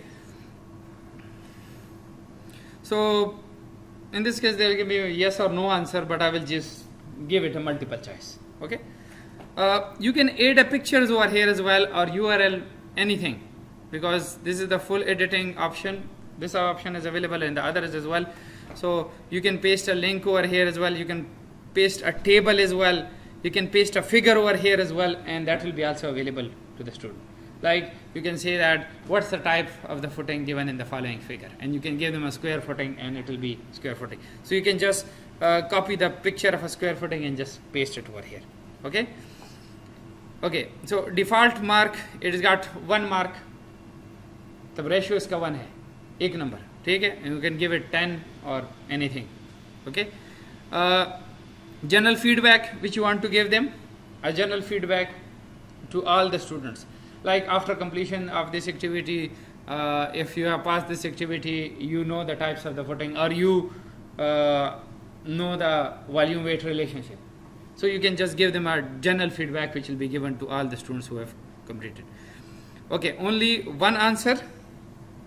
so in this case they will give me a yes or no answer, but I will just give it a multiple choice. Okay, uh, you can add a pictures over here as well, or U R L, anything, because this is the full editing option. This option is available in the others as well. So you can paste a link over here as well, you can paste a table as well, you can paste a figure over here as well, and that will be also available to the student. Like you can say that what's the type of the footing given in the following figure, and you can give them a square footing and it will be square footing. So you can just uh, copy the picture of a square footing and just paste it over here. Okay, okay, so default mark, it has got one mark, the ratio is one hai, एक number. ठीक है, and you can give it ten or anything. Okay, uh, general feedback which you want to give them, a general feedback to all the students, like after completion of this activity, uh, if you have passed this activity, you know the types of the footing, or you uh, know the volume weight relationship. So you can just give them a general feedback which will be given to all the students who have completed. Okay, only one answer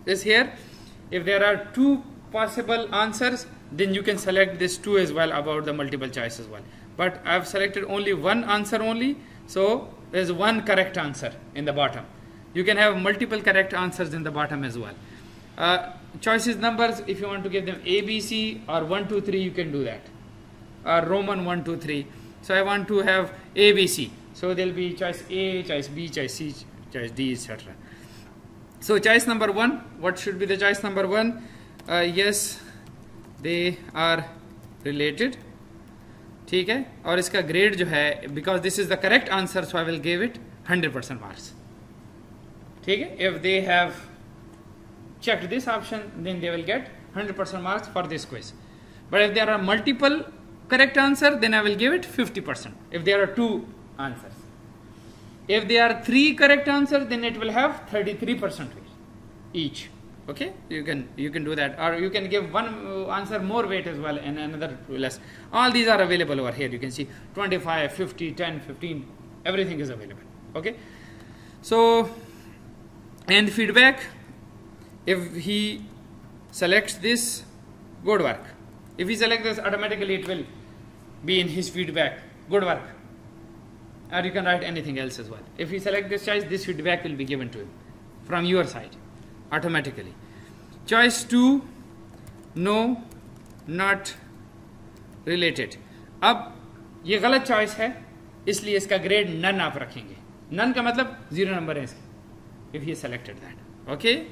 is here. If there are two possible answers, then you can select this two as well about the multiple choice as well. But I've selected only one answer only, so there's one correct answer in the bottom. You can have multiple correct answers in the bottom as well. Uh, choices numbers, if you want to give them A, B, C or one, two, three, you can do that. Or Roman one, two, three. So I want to have A, B, C. So there will be choice A, choice B, choice C, choice D, et cetera. So choice number one, what should be the choice number one? Uh, yes, they are related. ठीक है, और इसका grade जो है, because this is the correct answer, so I will give it one hundred percent marks. ठीक है, if they have checked this option, then they will get one hundred percent marks for this quiz. But if there are multiple correct answer, then I will give it fifty percent. If there are two answers. If there are three correct answers, then it will have thirty-three percent each. Okay, you can you can do that, or you can give one answer more weight as well and another less. All these are available over here. You can see twenty-five, fifty, ten, fifteen, everything is available. Okay, so and feedback, if he selects this, good work. If he selects this, automatically it will be in his feedback, good work. Or you can write anything else as well. If he selects this choice, this feedback will be given to him from your side automatically. Choice two, no, not related. अब ये गलत choice है, इसलिए इसका grade none आप रखेंगे. None का मतलब जीरो नंबर है इसका. If he selected that, okay.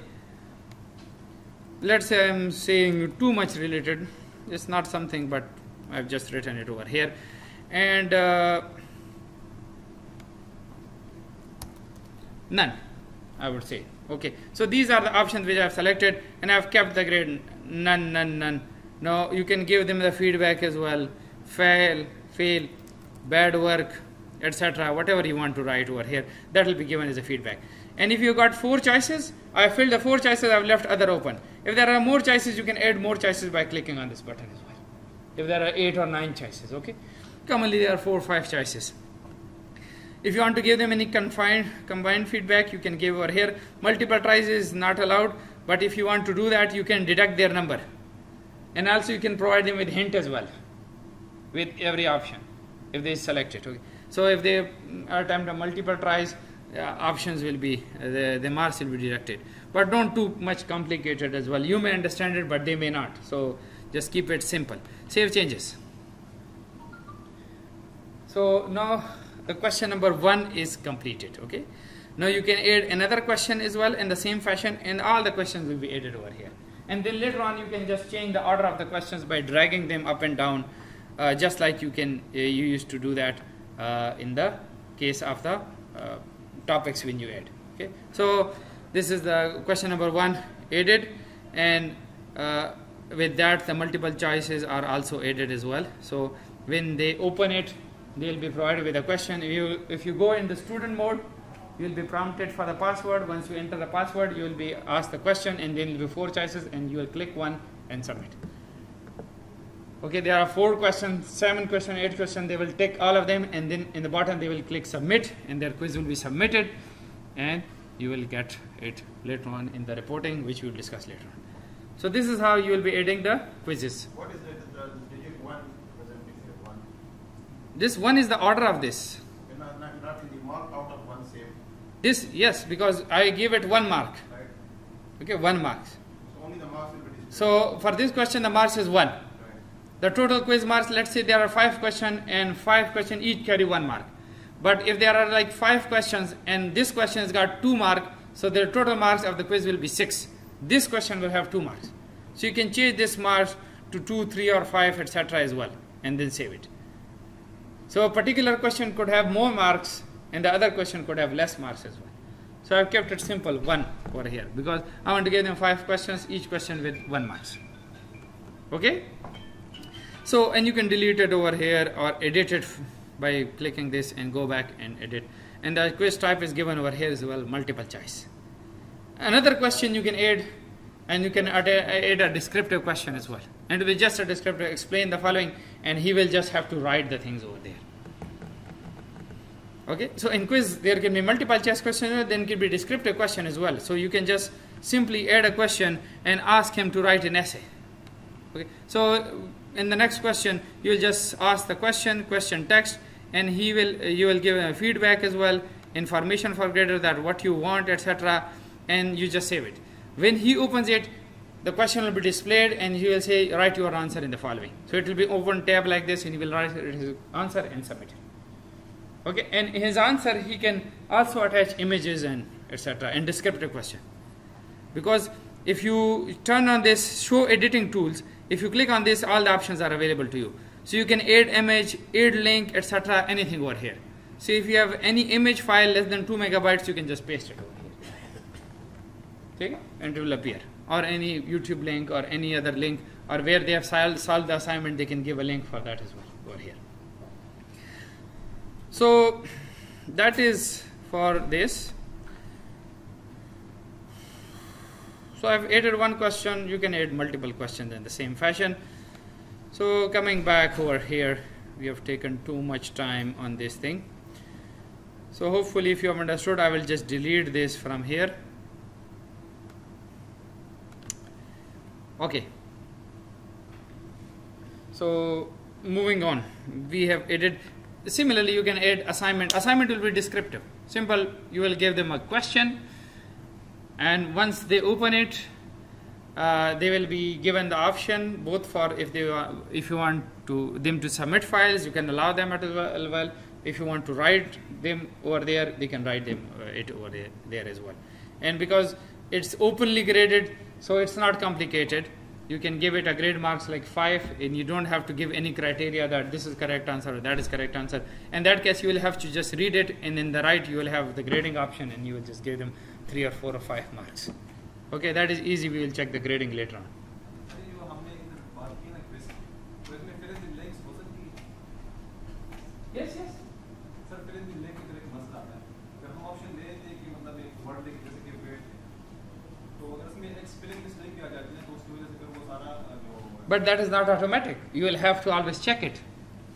Let's say I'm saying too much related. It's not something, but I've just written it over here, and uh, none, I would say. Okay, so these are the options which I have selected, and I have kept the grade none, none, none. Now you can give them the feedback as well. Fail, fail, bad work, et cetera. Whatever you want to write over here, that will be given as a feedback. And if you got four choices, I filled the four choices, I've left other open. If there are more choices, you can add more choices by clicking on this button as well. If there are eight or nine choices, okay. Commonly there are four or five choices. If you want to give them any confined, combined feedback, you can give over here. Multiple tries is not allowed, but if you want to do that, you can deduct their number. And also you can provide them with hint as well, with every option, if they select it. Okay. So if they attempt a multiple tries, uh, options will be, uh, the, the marks will be deducted. But don't too much complicated as well. You may understand it, but they may not. So just keep it simple. Save changes. So now the question number one is completed. Okay. Now you can add another question as well in the same fashion, and all the questions will be added over here. And then later on you can just change the order of the questions by dragging them up and down, uh, just like you can uh, you used to do that uh, in the case of the uh, topics when you add. Okay. So this is the question number one added, and uh, with that the multiple choices are also added as well. So when they open it, they will be provided with a question. If you, if you go in the student mode, you will be prompted for the password. Once you enter the password, you will be asked the question, and then there will be four choices, and you will click one and submit. Okay, there are four questions, seven questions, eight questions. They will take all of them, and then in the bottom they will click submit, and their quiz will be submitted, and you will get it later on in the reporting, which we will discuss later on. So this is how you will be adding the quizzes. What is it? The digit one present digit one. This one is the order of this. Not, not, not in the mark out of one save. This, yes, because I give it one mark. Right. Okay, one mark. So only the marks will be distributed. So for this question, the marks is one. Right. The total quiz marks, let's say there are five questions, and five questions each carry one mark. But if there are like five questions and this question has got two marks, so the total marks of the quiz will be six. This question will have two marks. So you can change this marks to two, three, or five, et cetera as well, and then save it. So a particular question could have more marks, and the other question could have less marks as well. So I've kept it simple, one over here, because I want to give them five questions, each question with one marks. Okay? So, and you can delete it over here or edit it by clicking this and go back and edit. And the quiz type is given over here as well, multiple choice. Another question you can add, and you can add a, add a descriptive question as well. And it will be just a descriptive, explain the following, and he will just have to write the things over there. Okay, so in quiz there can be multiple choice question, then can be descriptive question as well. So you can just simply add a question and ask him to write an essay. Okay, so in the next question, you'll just ask the question, question text, and he will, you will give him feedback as well, information for grader that what you want, et cetera, and you just save it. When he opens it, the question will be displayed, and he will say, write your answer in the following. So it will be open tab like this, and he will write his answer and submit it. Okay, and in his answer, he can also attach images and et cetera and descriptive question. Because if you turn on this show editing tools, if you click on this, all the options are available to you. So you can add image, add link, et cetera, anything over here. So if you have any image file less than two megabytes, you can just paste it over here. Okay, and it will appear. Or any YouTube link or any other link, or where they have solved, solved the assignment, they can give a link for that as well over here. So that is for this. So I've added one question. You can add multiple questions in the same fashion. So coming back over here, we have taken too much time on this thing. So hopefully if you have understood, I will just delete this from here. Okay. So moving on, we have added, similarly you can add assignment. Assignment will be descriptive. Simple, you will give them a question, and once they open it, uh, they will be given the option both for if they uh, if you want to them to submit files, you can allow them as well, well. If you want to write them over there, they can write them uh, it over there, there as well. And because it's openly graded, so it's not complicated. You can give it a grade marks like five, and you don't have to give any criteria that this is correct answer or that is correct answer. In that case, you will have to just read it, and in the right you will have the grading option, and you will just give them three or four or five marks. Okay, that is easy. We will check the grading later on. Yes, yes. But that is not automatic. You will have to always check it.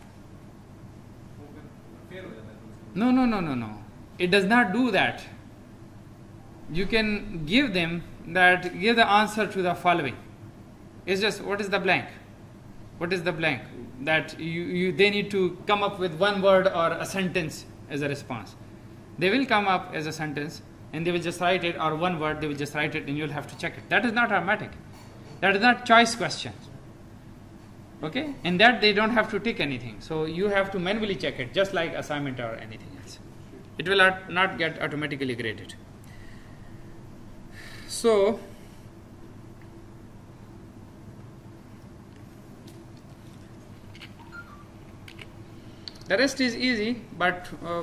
No, no, no, no, no. It does not do that. You can give them that, give the answer to the following. It's just, what is the blank? What is the blank? That you, you they need to come up with one word or a sentence as a response. They will come up as a sentence, and they will just write it, or one word, they will just write it, and you'll have to check it. That is not automatic. That is not choice question. Okay, and that they don't have to tick anything. So you have to manually check it, just like assignment or anything else. It will not get automatically graded. So the rest is easy, but uh,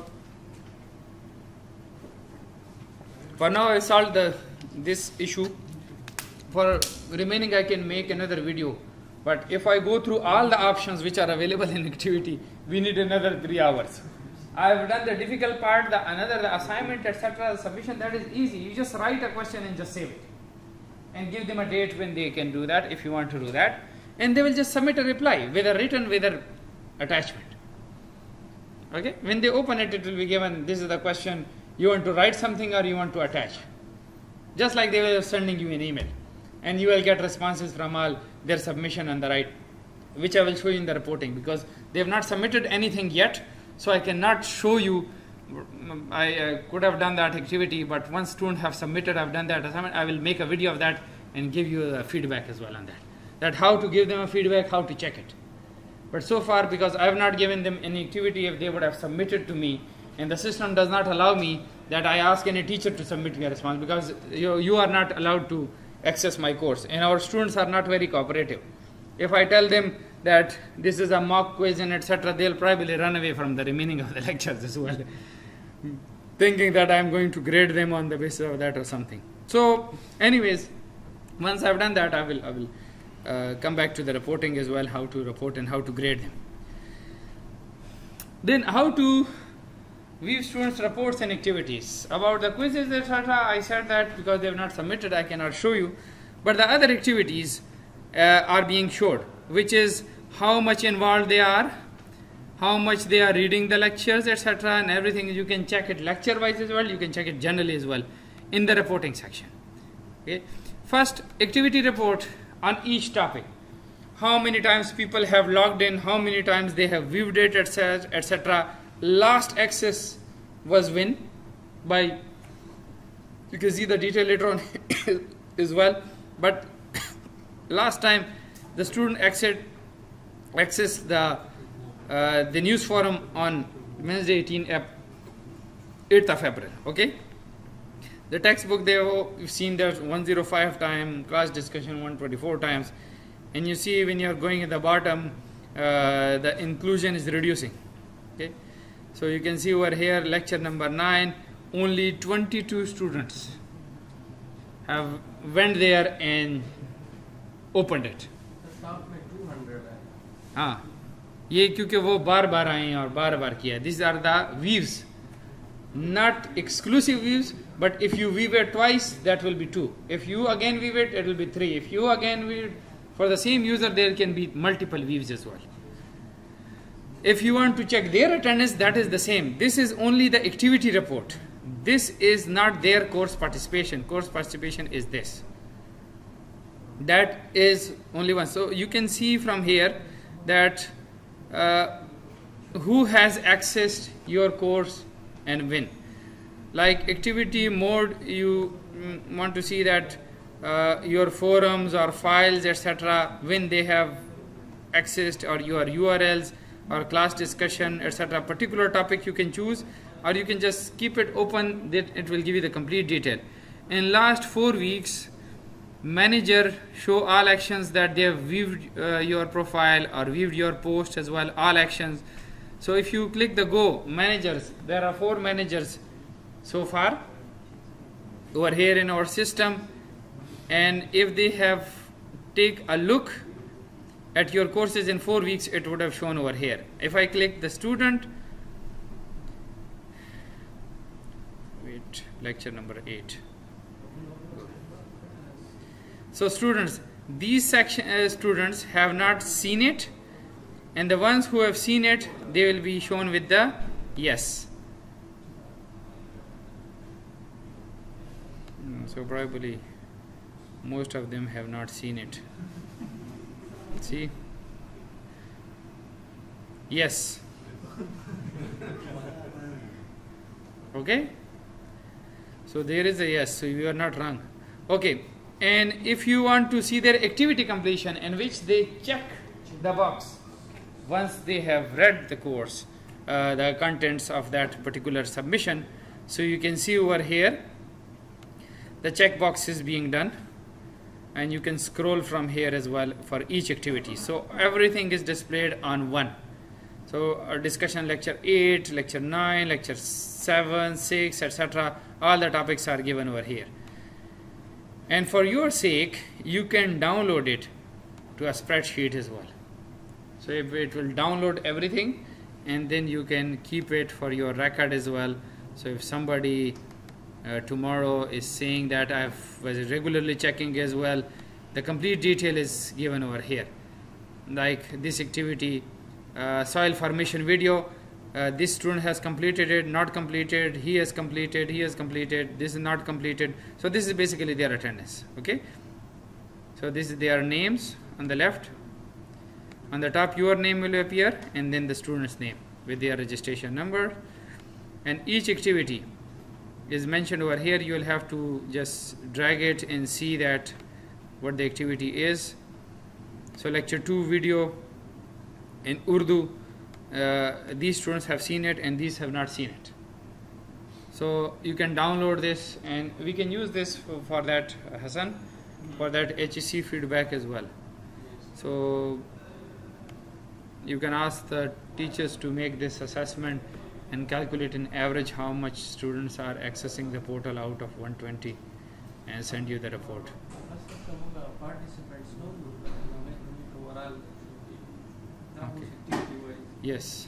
for now I solved the this issue. For remaining, I can make another video. But if I go through all the options which are available in activity, we need another three hours. I have done the difficult part, the another the assignment, et cetera. The submission, that is easy. You just write a question and just save it, and give them a date when they can do that if you want to do that, and they will just submit a reply, whether written, whether attachment. Okay, when they open it, it will be given, this is the question, you want to write something or you want to attach. Just like they were sending you an email, and you will get responses from all their submission on the right, which I will show you in the reporting, because they have not submitted anything yet, so I cannot show you. I uh, could have done that activity, but once students have submitted, I've done that assignment, I will make a video of that and give you the feedback as well on that. That how to give them a feedback, how to check it. But so far, because I have not given them any activity, if they would have submitted to me, and the system does not allow me that I ask any teacher to submit me a response, because you, you are not allowed to access my course, and our students are not very cooperative. If I tell them that this is a mock quiz and et cetera, they'll probably run away from the remaining of the lectures as well, thinking that I'm going to grade them on the basis of that or something. So, anyways, once I've done that, I will I will uh, come back to the reporting as well, how to report and how to grade them. Then how to view students' reports and activities. About the quizzes, et cetera, I said that because they have not submitted, I cannot show you. But the other activities uh, are being showed, which is how much involved they are, how much they are reading the lectures, et cetera, and everything. You can check it lecture-wise as well. You can check it generally as well in the reporting section. Okay. First, activity report on each topic. How many times people have logged in, how many times they have viewed it, et cetera, et cetera. Last access was when by, you can see the detail later on as well, but last time the student accessed access the uh, the news forum on Wednesday eighteenth eighth of April. Okay, the textbook there you've seen there one hundred five times, class discussion one hundred twenty-four times, and you see when you're going at the bottom uh, the inclusion is reducing. Okay, so you can see over here lecture number nine, only twenty-two students have went there and opened it. हाँ, ये क्योंकि वो बार बार आए हैं और बार बार किया. These are the views, not exclusive views, but if you view it twice, that will be two. If you again view it, it will be three. If you again view it, for the same user, there can be multiple views as well. If you want to check their attendance, that is the same. This is only the activity report. This is not their course participation. Course participation is this. That is only one. So you can see from here that uh, who has accessed your course and when. Like activity mode, you mm, want to see that uh, your forums or files, et cetera, when they have accessed, or your U R Ls or class discussion, et cetera. Particular topic you can choose, or you can just keep it open. That it will give you the complete detail. In last four weeks, manager show all actions that they have viewed uh, your profile or viewed your post as well, all actions. So if you click the go managers, there are four managers so far over here in our system, and if they have take a look at your courses in four weeks, it would have shown over here. If I click the student, wait, lecture number eight. So students, these section uh, students have not seen it, and the ones who have seen it, they will be shown with the yes. So probably most of them have not seen it. See? Yes. Okay? So there is a yes, so you are not wrong. Okay. And if you want to see their activity completion, in which they check the box once they have read the course, uh, the contents of that particular submission, so you can see over here the checkbox is being done, and you can scroll from here as well for each activity. So everything is displayed on one. So our discussion lecture eight, lecture nine, lecture seven, six, et cetera. All the topics are given over here. And for your sake, you can download it to a spreadsheet as well. So if it will download everything, and then you can keep it for your record as well. So if somebody uh, tomorrow is saying that I was regularly checking as well, the complete detail is given over here. Like this activity, uh, soil formation video, uh, this student has completed it, not completed, he has completed, he has completed, this is not completed. So this is basically their attendance. Okay, so this is their names on the left. On the top your name will appear, and then the student's name with their registration number, and each activity is mentioned over here. You will have to just drag it and see that what the activity is. So lecture two video in Urdu, uh, these students have seen it and these have not seen it. So you can download this, and we can use this for, for that, uh, Hassan, for that H E C feedback as well. So you can ask the teachers to make this assessment and calculate an average how much students are accessing the portal out of one hundred twenty and send you the report. Okay. Yes.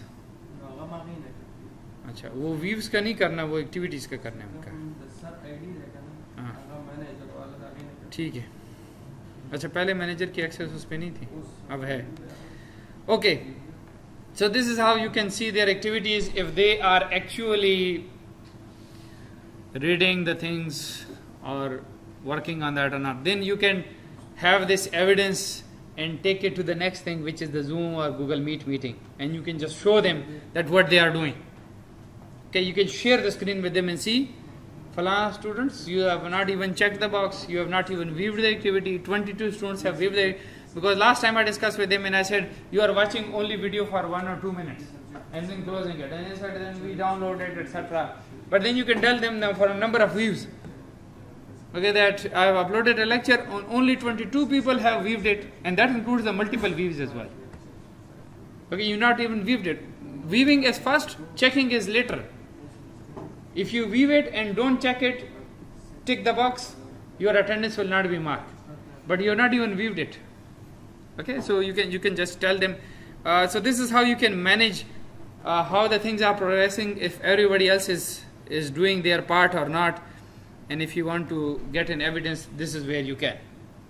अच्छा, वो views का नहीं करना, वो activities का करना है उनका. हाँ, ठीक है. अच्छा, पहले मैनेजर की एक्सेस उस पे नहीं थी, अब है. Okay. So this is how you can see their activities if they are actually reading the things or working on that or not. Then you can have this evidence and take it to the next thing, which is the Zoom or Google Meet meeting, and you can just show them that what they are doing. Okay, you can share the screen with them and see, Fala students, you have not even checked the box, you have not even viewed the activity, twenty-two students have viewed the, because last time I discussed with them and I said, you are watching only video for one or two minutes, and then closing it, and they said, then we download it, et cetera. But then you can tell them now for a number of views. Okay, that I have uploaded a lecture, on only twenty-two people have viewed it, and that includes the multiple views as well. Okay, you not even viewed it. Viewing is first, checking is later. If you view it and don't check it, tick the box, your attendance will not be marked. But you have not even viewed it. Okay, so you can you can just tell them. Uh, so this is how you can manage uh, how the things are progressing, if everybody else is is doing their part or not. And if you want to get an evidence, this is where you can.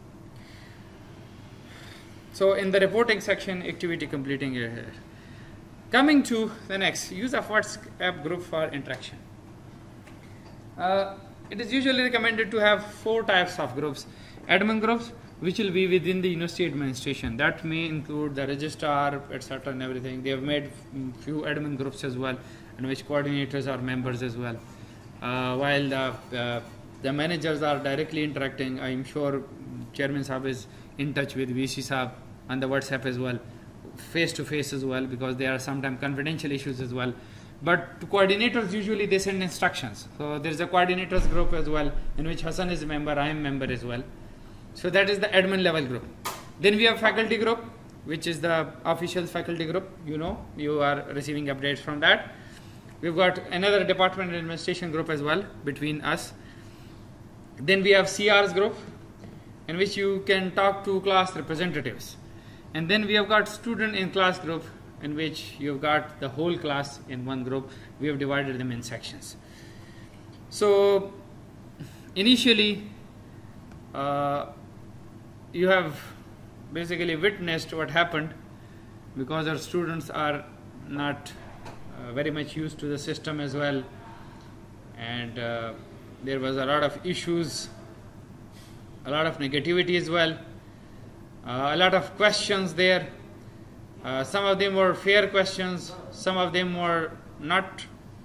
So in the reporting section, activity completing here. Coming to the next, use of WhatsApp group for interaction. Uh, it is usually recommended to have four types of groups. Admin groups, which will be within the university administration. That may include the registrar, et cetera and everything. They have made few admin groups as well, in which coordinators are members as well. Uh, while the, uh, the managers are directly interacting, I am sure Chairman Saab is in touch with V C Saab on the WhatsApp as well, face to face as well, because there are sometimes confidential issues as well. But to coordinators, usually they send instructions. So there is a coordinators group as well, in which Hassan is a member, I am member as well. So that is the admin level group. Then we have faculty group, which is the official faculty group. You know, you are receiving updates from that. We've got another department administration group as well between us. Then we have C Rs group, in which you can talk to class representatives. And then we have got student in class group, in which you've got the whole class in one group. We have divided them in sections. So initially, uh, you have basically witnessed what happened, because our students are not uh, very much used to the system as well, and uh, there was a lot of issues, a lot of negativity as well, uh, a lot of questions there. Uh, some of them were fair questions, some of them were not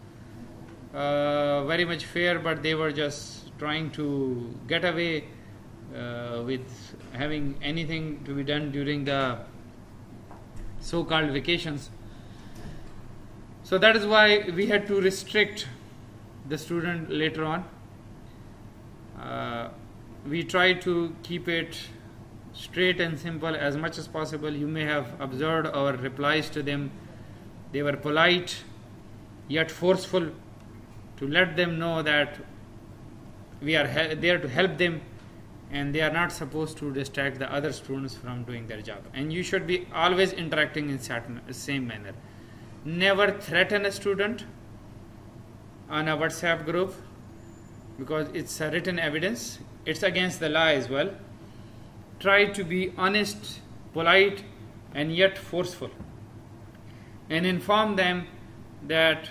uh, very much fair, but they were just trying to get away uh, with having anything to be done during the so-called vacations. So that is why we had to restrict the student later on. Uh, we tried to keep it straight and simple as much as possible. You may have observed our replies to them. They were polite yet forceful, to let them know that we are there to help them, and they are not supposed to distract the other students from doing their job. And you should be always interacting in the same manner. Never threaten a student on a WhatsApp group, because it's a written evidence. It's against the law as well. Try to be honest, polite, and yet forceful, and inform them that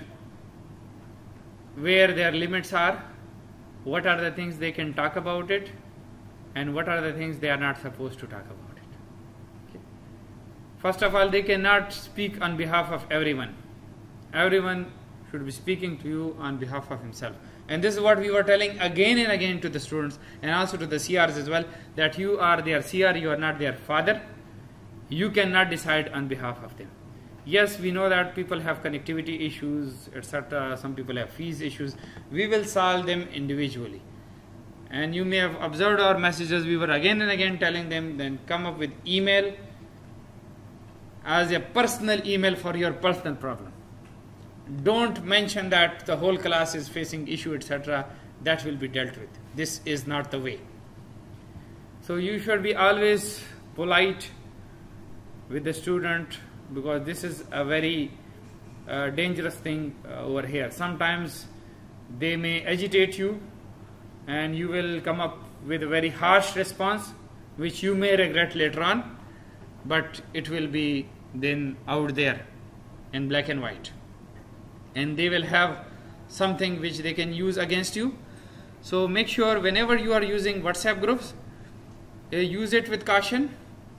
where their limits are, what are the things they can talk about it, and what are the things they are not supposed to talk about it. Okay. First of all, they cannot speak on behalf of everyone. Everyone should be speaking to you on behalf of himself. And this is what we were telling again and again to the students, and also to the C Rs as well, that you are their C R, you are not their father. You cannot decide on behalf of them. Yes, we know that people have connectivity issues, et cetera. Some people have fees issues. We will solve them individually. And you may have observed our messages. We were again and again telling them, then come up with email as a personal email for your personal problem. Don't mention that the whole class is facing issue, et cetera. That will be dealt with. This is not the way. So you should be always polite with the student, because this is a very uh, dangerous thing uh, over here. Sometimes they may agitate you, and you will come up with a very harsh response, which you may regret later on, but it will be then out there in black and white. And they will have something which they can use against you. So make sure whenever you are using WhatsApp groups, uh, use it with caution.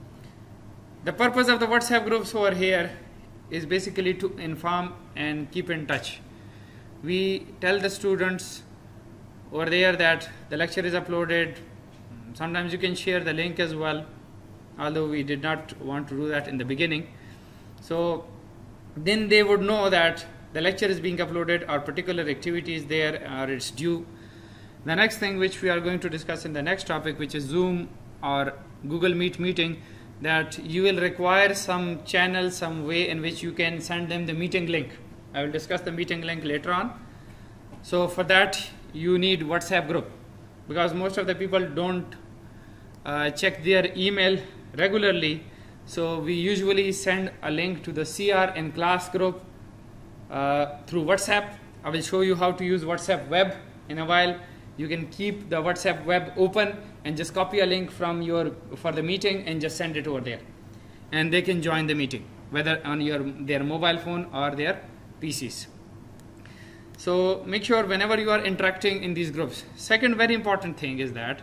The purpose of the WhatsApp groups over here is basically to inform and keep in touch. We tell the students over there that the lecture is uploaded. Sometimes you can share the link as well, although we did not want to do that in the beginning. So then they would know that the lecture is being uploaded, or particular activity is there, or it's due. The next thing which we are going to discuss in the next topic, which is Zoom or Google Meet meeting, that you will require some channel, some way in which you can send them the meeting link. I will discuss the meeting link later on. So for that you need WhatsApp group, because most of the people don't uh, check their email regularly. So we usually send a link to the C R in class group uh, through WhatsApp. I will show you how to use WhatsApp web in a while. You can keep the WhatsApp web open and just copy a link from your for the meeting and just send it over there, and they can join the meeting whether on your their mobile phone or their P Cs. So make sure whenever you are interacting in these groups. Second very important thing is that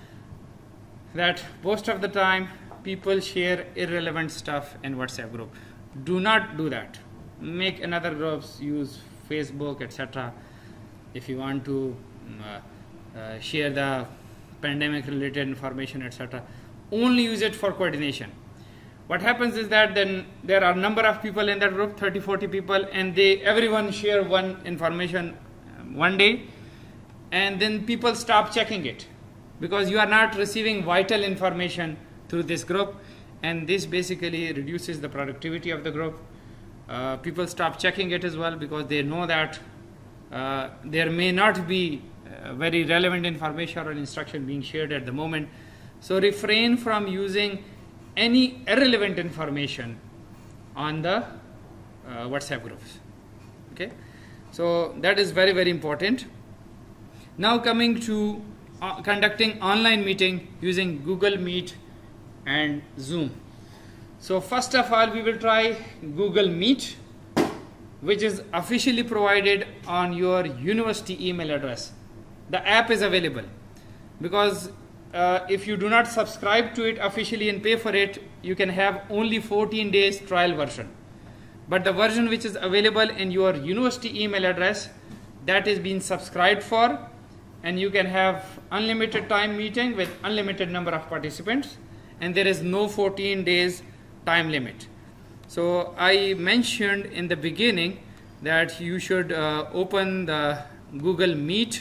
that most of the time people share irrelevant stuff in WhatsApp group. Do not do that. Make another groups, use Facebook, et cetera. If you want to uh, uh, share the pandemic related information, et cetera. Only use it for coordination. What happens is that then there are a number of people in that group, thirty, forty people, and they everyone share one information one day, and then people stop checking it because you are not receiving vital information through this group, and this basically reduces the productivity of the group. Uh, people stop checking it as well because they know that uh, there may not be uh, very relevant information or instruction being shared at the moment. So refrain from using any irrelevant information on the uh, WhatsApp groups. Okay, so that is very very important. Now coming to uh, conducting online meeting using Google Meet and Zoom. So first of all we will try Google Meet, which is officially provided on your university email address. The app is available because uh, if you do not subscribe to it officially and pay for it, you can have only fourteen days trial version. But the version which is available in your university email address, that is being subscribed for, and you can have unlimited time meeting with unlimited number of participants, and there is no fourteen days time limit. So I mentioned in the beginning that you should uh, open the Google Meet.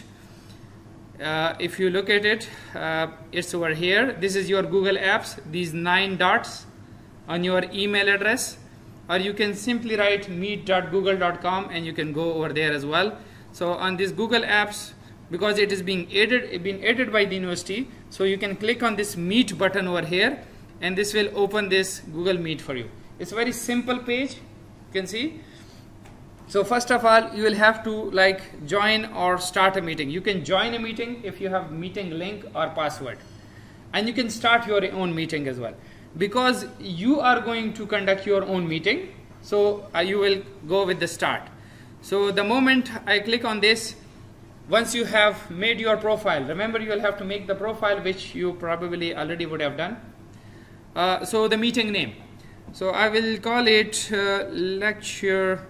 Uh, if you look at it, uh, it's over here. This is your Google Apps, these nine dots on your email address, or you can simply write meet dot google dot com and you can go over there as well. So on this Google Apps, because it is being aided, being aided by the university, so you can click on this Meet button over here, and this will open this Google Meet for you. It's a very simple page, you can see. So first of all, you will have to like join or start a meeting. You can join a meeting if you have meeting link or password, and you can start your own meeting as well, because you are going to conduct your own meeting. So uh, you will go with the start. So the moment I click on this, once you have made your profile, remember you will have to make the profile, which you probably already would have done. Uh, so the meeting name, so I will call it uh, lecture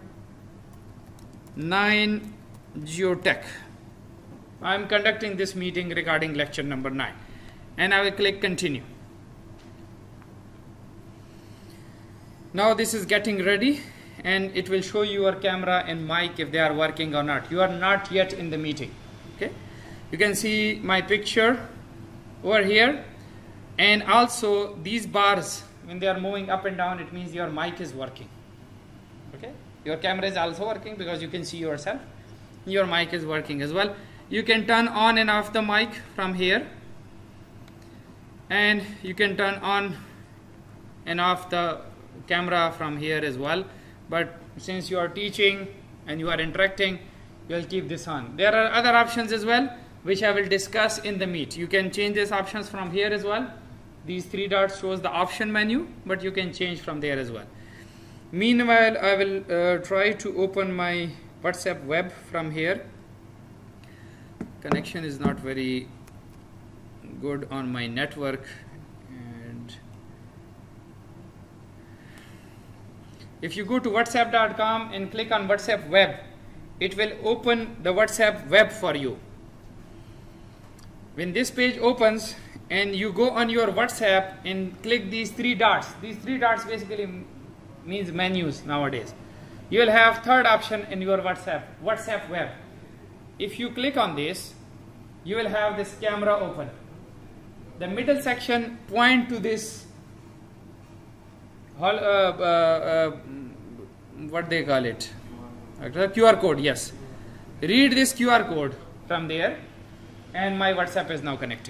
nine Geotech. I am conducting this meeting regarding lecture number nine, and I will click continue. Now this is getting ready, and it will show your camera and mic if they are working or not. You are not yet in the meeting. Okay, you can see my picture over here, and also these bars, when they are moving up and down, it means your mic is working. Okay, your camera is also working because you can see yourself. Your mic is working as well. You can turn on and off the mic from here, and you can turn on and off the camera from here as well. But since you are teaching and you are interacting, you will keep this on. There are other options as well, which I will discuss in the Meet. You can change these options from here as well. These three dots shows the option menu, but you can change from there as well. Meanwhile, I will uh, try to open my WhatsApp web from here. connection is not very good on my network, and if you go to whatsapp dot com and click on WhatsApp web, it will open the WhatsApp web for you. When this page opens and you go on your WhatsApp and click these three dots, these three dots basically means menus nowadays. You will have third option in your WhatsApp, WhatsApp web. If you click on this, you will have this camera open. The middle section point to this uh, uh, uh, what they call it, Q R code. Yes, read this Q R code from there, and my WhatsApp is now connected.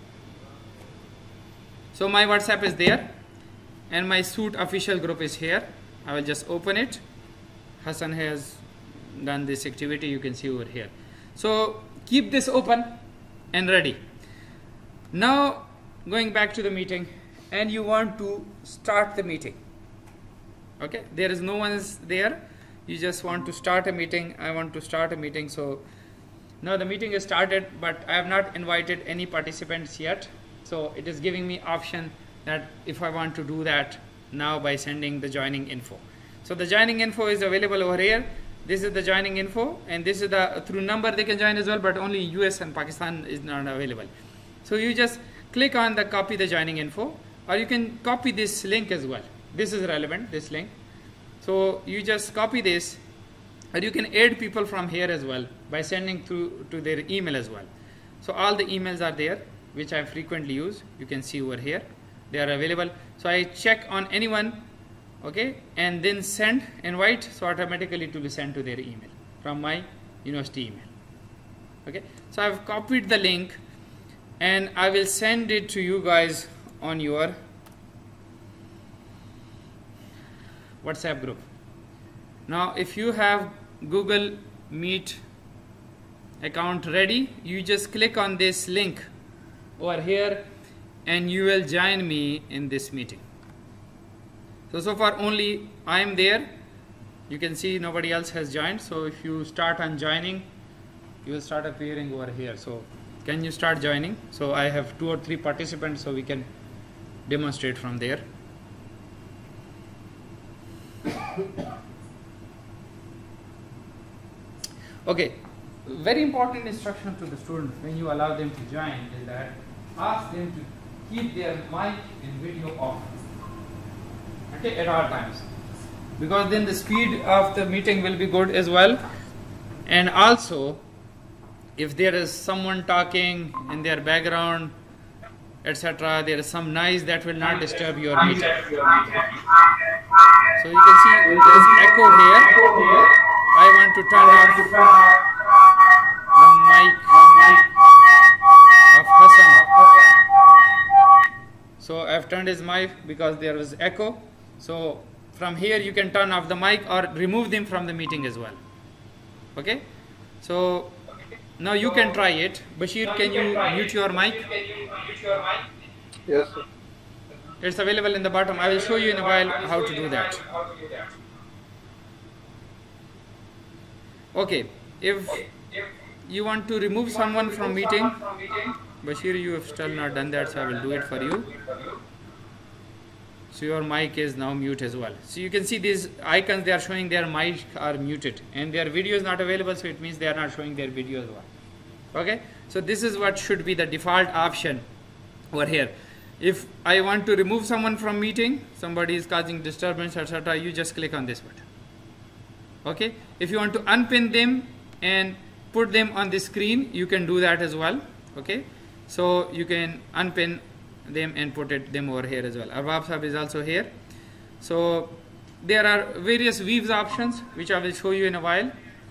So my WhatsApp is there, and my Suit official group is here. I will just open it. Hassan has done this activity, you can see over here. So keep this open and ready. Now going back to the meeting, and you want to start the meeting. Okay, there is no one is there. You just want to start a meeting. I want to start a meeting. So now the meeting is started, but I have not invited any participants yet. So it is giving me option that if I want to do that now by sending the joining info. So the joining info is available over here. This is the joining info, and this is the through number they can join as well, but only U S and Pakistan is not available. So you just click on the copy the joining info, or you can copy this link as well. This is relevant, this link. So you just copy this, or you can add people from here as well by sending through to their email as well. So all the emails are there, which I frequently use. You can see over here, they are available. So I check on anyone, okay, and then send invite, so automatically it will be sent to their email from my university email. Okay, so I've copied the link, and I will send it to you guys on your WhatsApp group. Now if you have Google Meet account ready, you just click on this link over here, and you will join me in this meeting. So, so far only I am there. You can see nobody else has joined. So if you start on joining, you will start appearing over here. So can you start joining? So I have two or three participants, so we can demonstrate from there. Okay, very important instruction to the student when you allow them to join is that ask them to keep their mic and video off, okay, at all times, because then the speed of the meeting will be good as well. And also if there is someone talking in their background, etc., there is some noise that will not disturb your meeting. So you can see there is echo here. I want to turn off the mic of Hassan. So I have turned his mic because there was echo. So from here you can turn off the mic or remove them from the meeting as well. Okay. So now you can try it. Bashir, can you mute your mic? Yes, sir. It's available in the bottom. I will show you in a while how to do that. Okay, if you want to remove someone from meeting, Bashir, you have still not done that, so I will do it for you. So your mic is now mute as well. So you can see these icons, they are showing their mic are muted, and their video is not available, so it means they are not showing their video as well. Okay, so this is what should be the default option over here. If I want to remove someone from meeting, somebody is causing disturbance, et cetera, you just click on this button. Okay, if you want to unpin them and put them on the screen, you can do that as well. Okay, so you can unpin them and put it them over here as well. Arbab Sahab is also here. So there are various views options which I will show you in a while.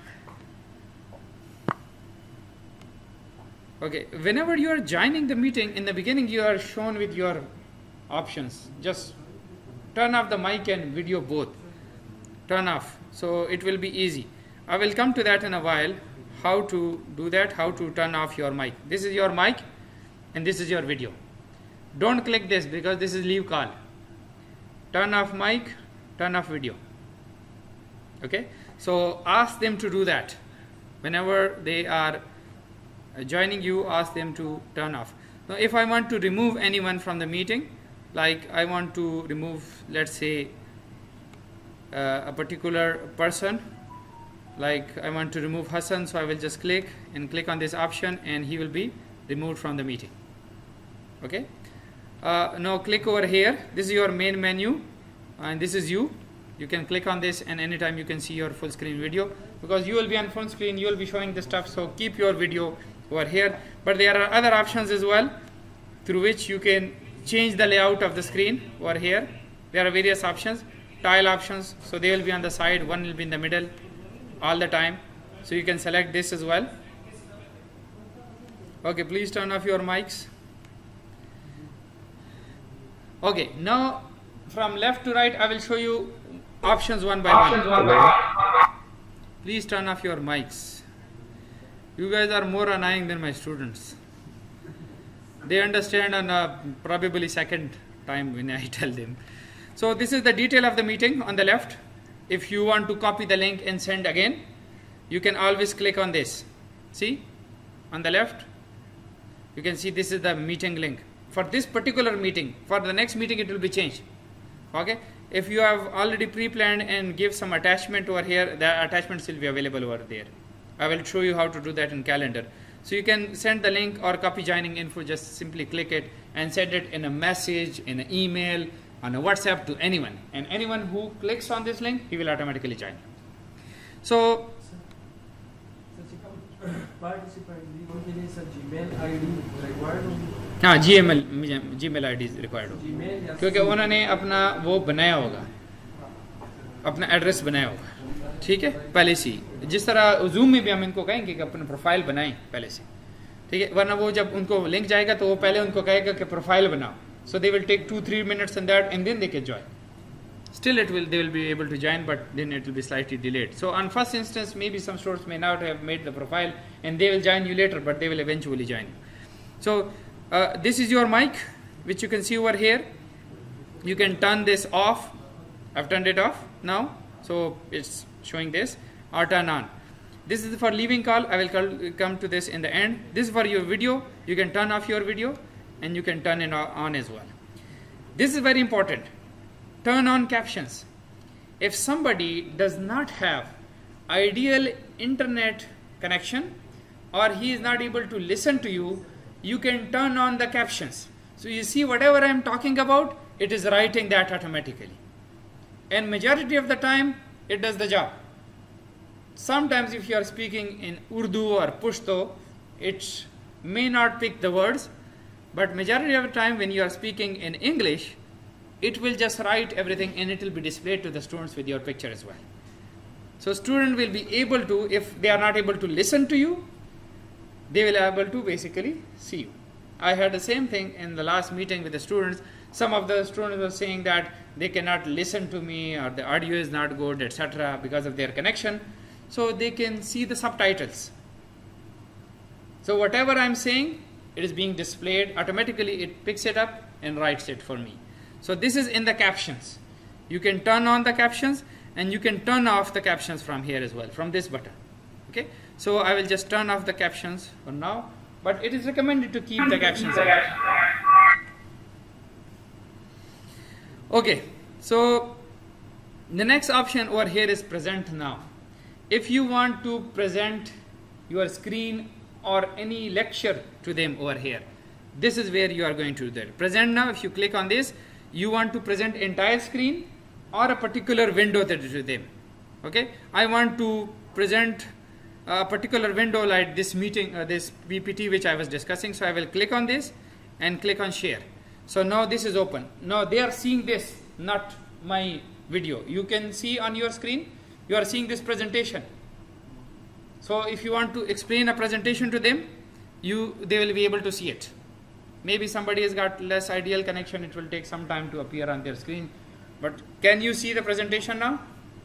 Okay, whenever you are joining the meeting, in the beginning you are shown with your options. Just turn off the mic and video both. Turn off. So it will be easy. I will come to that in a while, how to do that, how to turn off your mic. This is your mic and this is your video. Don't click this because this is leave call. Turn off mic, turn off video. Okay, so ask them to do that whenever they are uh, joining you, ask them to turn off. Now if I want to remove anyone from the meeting, like I want to remove, let's say, uh, a particular person, like I want to remove Hassan, so I will just click and click on this option and he will be removed from the meeting. Okay. Uh, now click over here. This is your main menu and this is you. You can click on this and anytime you can see your full screen video, because you will be on full screen, you will be showing this stuff, so keep your video over here. But there are other options as well through which you can change the layout of the screen over here. There are various options, tile options, so they will be on the side, one will be in the middle all the time, so you can select this as well. Okay, please turn off your mics. Okay, now from left to right I will show you options one by options one. one by one. Please turn off your mics. You guys are more annoying than my students. They understand on a probably second time when I tell them. So this is the detail of the meeting on the left. If you want to copy the link and send again, you can always click on this. See on the left, you can see this is the meeting link for this particular meeting. For the next meeting it will be changed. Okay, if you have already pre-planned and give some attachment over here, the attachments will be available over there. I will show you how to do that in calendar. So you can send the link or copy joining info, just simply click it and send it in a message, in an email, on a WhatsApp to anyone, and anyone who clicks on this link, he will automatically join. So हाँ जी email Gmail ID required होगा, क्योंकि उन्होंने अपना वो बनाया होगा, अपना एड्रेस बनाया होगा, ठीक है, पहले से ही। जिस तरह जूम में भी हम इनको कहेंगे कि अपना प्रोफाइल बनाएं पहले से, ठीक है, वरना वो जब उनको लिंक जाएगा तो वो पहले उनको कहेगा कि प्रोफाइल बनाओ, so they will take two three minutes on that and then they can join. Still it will they will be able to join, but then it will be slightly delayed. So on first instance maybe some students may not have made the profile and they will join you later, but they will eventually join. So uh, this is your mic which you can see over here. You can turn this off. I've turned it off now, so it's showing this, or turn on. This is for leaving call. I will come to this in the end. This is for your video. You can turn off your video and you can turn it on as well. This is very important. Turn on captions. If somebody does not have ideal internet connection or he is not able to listen to you, you can turn on the captions. So you see whatever I am talking about, it is writing that automatically. And majority of the time, it does the job. Sometimes if you are speaking in Urdu or Pashto, it may not pick the words, but majority of the time when you are speaking in English, it will just write everything and it will be displayed to the students with your picture as well. So student will be able to, if they are not able to listen to you, they will be able to basically see you. I had the same thing in the last meeting with the students. Some of the students were saying that they cannot listen to me or the audio is not good, et cetera because of their connection. So they can see the subtitles. So whatever I'm saying, it is being displayed automatically. It picks it up and writes it for me. So this is in the captions. You can turn on the captions and you can turn off the captions from here as well, from this button. Okay. So I will just turn off the captions for now, but it is recommended to keep the captions on. Okay. So the next option over here is present now. If you want to present your screen or any lecture to them over here, this is where you are going to do that. Present now, if you click on this, you want to present entire screen or a particular window that is to them. Okay, I want to present a particular window like this meeting, uh, this P P T which I was discussing. So I will click on this and click on share. So now this is open. Now they are seeing this, not my video. You can see on your screen, you are seeing this presentation. So if you want to explain a presentation to them, you they will be able to see it. Maybe somebody has got less ideal connection, it will take some time to appear on their screen. But can you see the presentation now?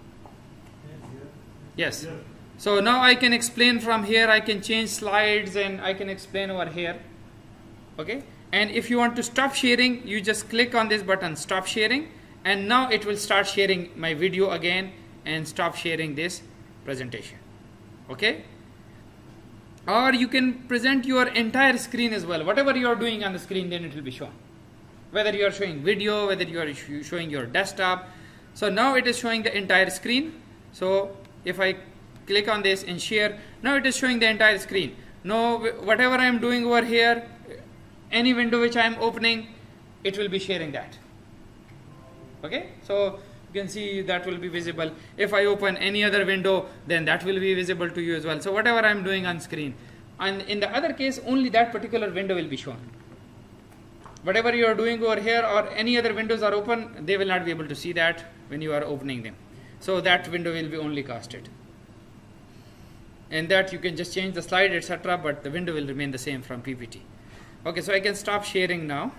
Yes. So now I can explain from here, I can change slides and I can explain over here. Okay. And if you want to stop sharing, you just click on this button, stop sharing. And now it will start sharing my video again and stop sharing this presentation. Okay. or you can present your entire screen as well. Whatever you are doing on the screen, then it will be shown. Whether you are showing video, whether you are sh showing your desktop. So now it is showing the entire screen. So if I click on this and share, now it is showing the entire screen. Now whatever I am doing over here, any window which I am opening, it will be sharing that. Okay, so you can see that will be visible. If I open any other window, then that will be visible to you as well. So whatever I am doing on screen, and in the other case, only that particular window will be shown. Whatever you are doing over here or any other windows are open, they will not be able to see that when you are opening them. So that window will be only casted. And that you can just change the slide, et cetera, but the window will remain the same from P P T. Okay, so I can stop sharing now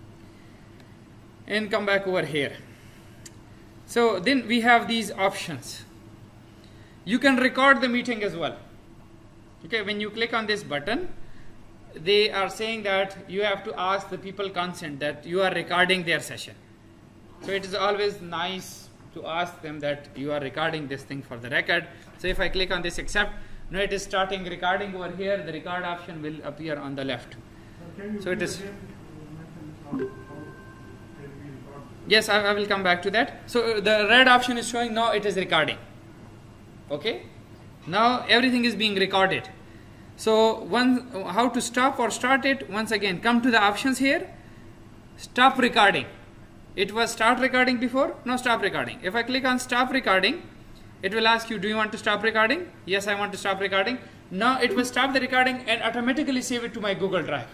and come back over here. So then we have these options. You can record the meeting as well. Okay, when you click on this button, they are saying that you have to ask the people consent that you are recording their session. So it is always nice to ask them that you are recording this thing for the record. So if I click on this accept, now it is starting recording over here. The record option will appear on the left. So it is. Yes, I, I will come back to that. So the red option is showing now it is recording. Okay. Now everything is being recorded. So one, how to stop or start it? Once again, come to the options here. Stop recording. It was start recording before. Now stop recording. If I click on stop recording, it will ask you, do you want to stop recording? Yes, I want to stop recording. Now it will stop the recording and automatically save it to my Google Drive.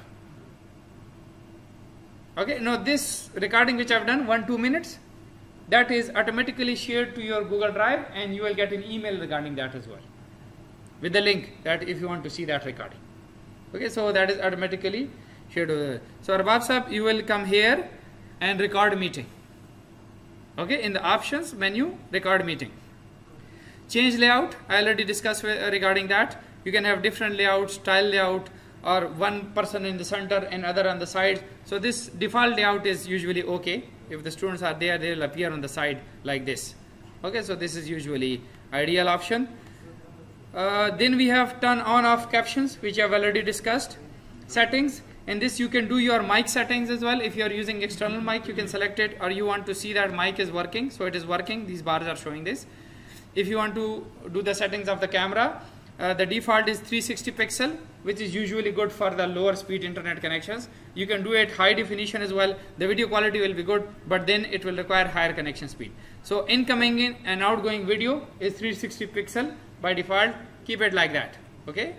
Okay, now this recording which I have done, one, two minutes, that is automatically shared to your Google Drive, and you will get an email regarding that as well, with the link that if you want to see that recording. Okay, so that is automatically shared over there. So Arbab Sahab, you will come here and record meeting. Okay, in the options menu, record meeting. Change layout, I already discussed regarding that. You can have different layouts, style layout, or one person in the center and other on the side. So this default layout is usually okay. If the students are there, they will appear on the side like this. Okay, so this is usually ideal option. Uh, then we have turn on off captions, which I have already discussed. Settings, and this you can do your mic settings as well. If you are using external mic, you can select it, or you want to see that mic is working. So it is working, these bars are showing this. If you want to do the settings of the camera, uh, the default is three sixty pixel, which is usually good for the lower speed internet connections. You can do it high definition as well. The video quality will be good, but then it will require higher connection speed. So incoming in and outgoing video is three sixty pixel by default. Keep it like that. Okay.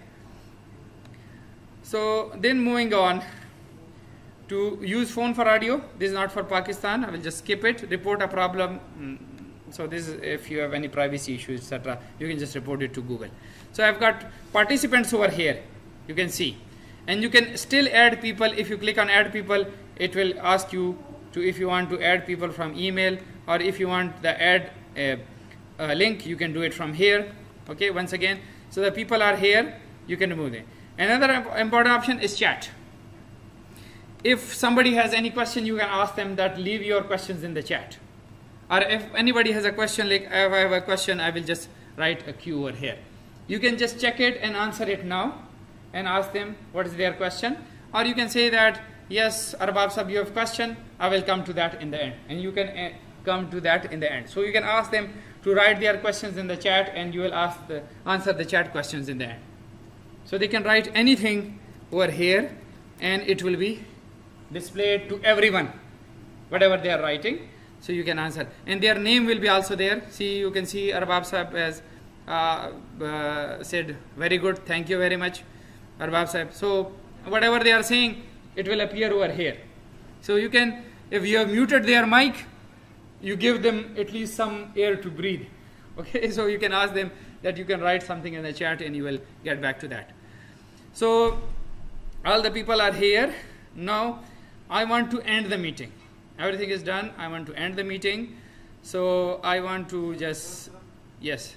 So then moving on to use phone for audio. This is not for Pakistan. I will just skip it. Report a problem. So this is if you have any privacy issues, et cetera. You can just report it to Google. So I've got participants over here. You can see, and you can still add people. If you click on add people, it will ask you to if you want to add people from email, or if you want the add uh, uh, link, you can do it from here. Okay, once again, so the people are here. You can remove them. Another important option is chat. If somebody has any question, you can ask them that leave your questions in the chat. Or if anybody has a question, like if I have a question, I will just write a Q over here. You can just check it and answer it now and ask them what is their question. Or you can say that, yes, Arbab Sahab, you have a question, I will come to that in the end. And you can uh, come to that in the end. So you can ask them to write their questions in the chat, and you will ask the, answer the chat questions in the end. So they can write anything over here, and it will be displayed to everyone, whatever they are writing. So you can answer, and their name will be also there. See, you can see Arbab Sahab has uh, uh, said very good, thank you very much, Arbab Sahab. So whatever they are saying, it will appear over here. So you can, if you have muted their mic, you give them at least some air to breathe. Okay, so you can ask them that you can write something in the chat, and you will get back to that. So all the people are here. Now I want to end the meeting. Everything is done. I want to end the meeting. So I want to just, yes.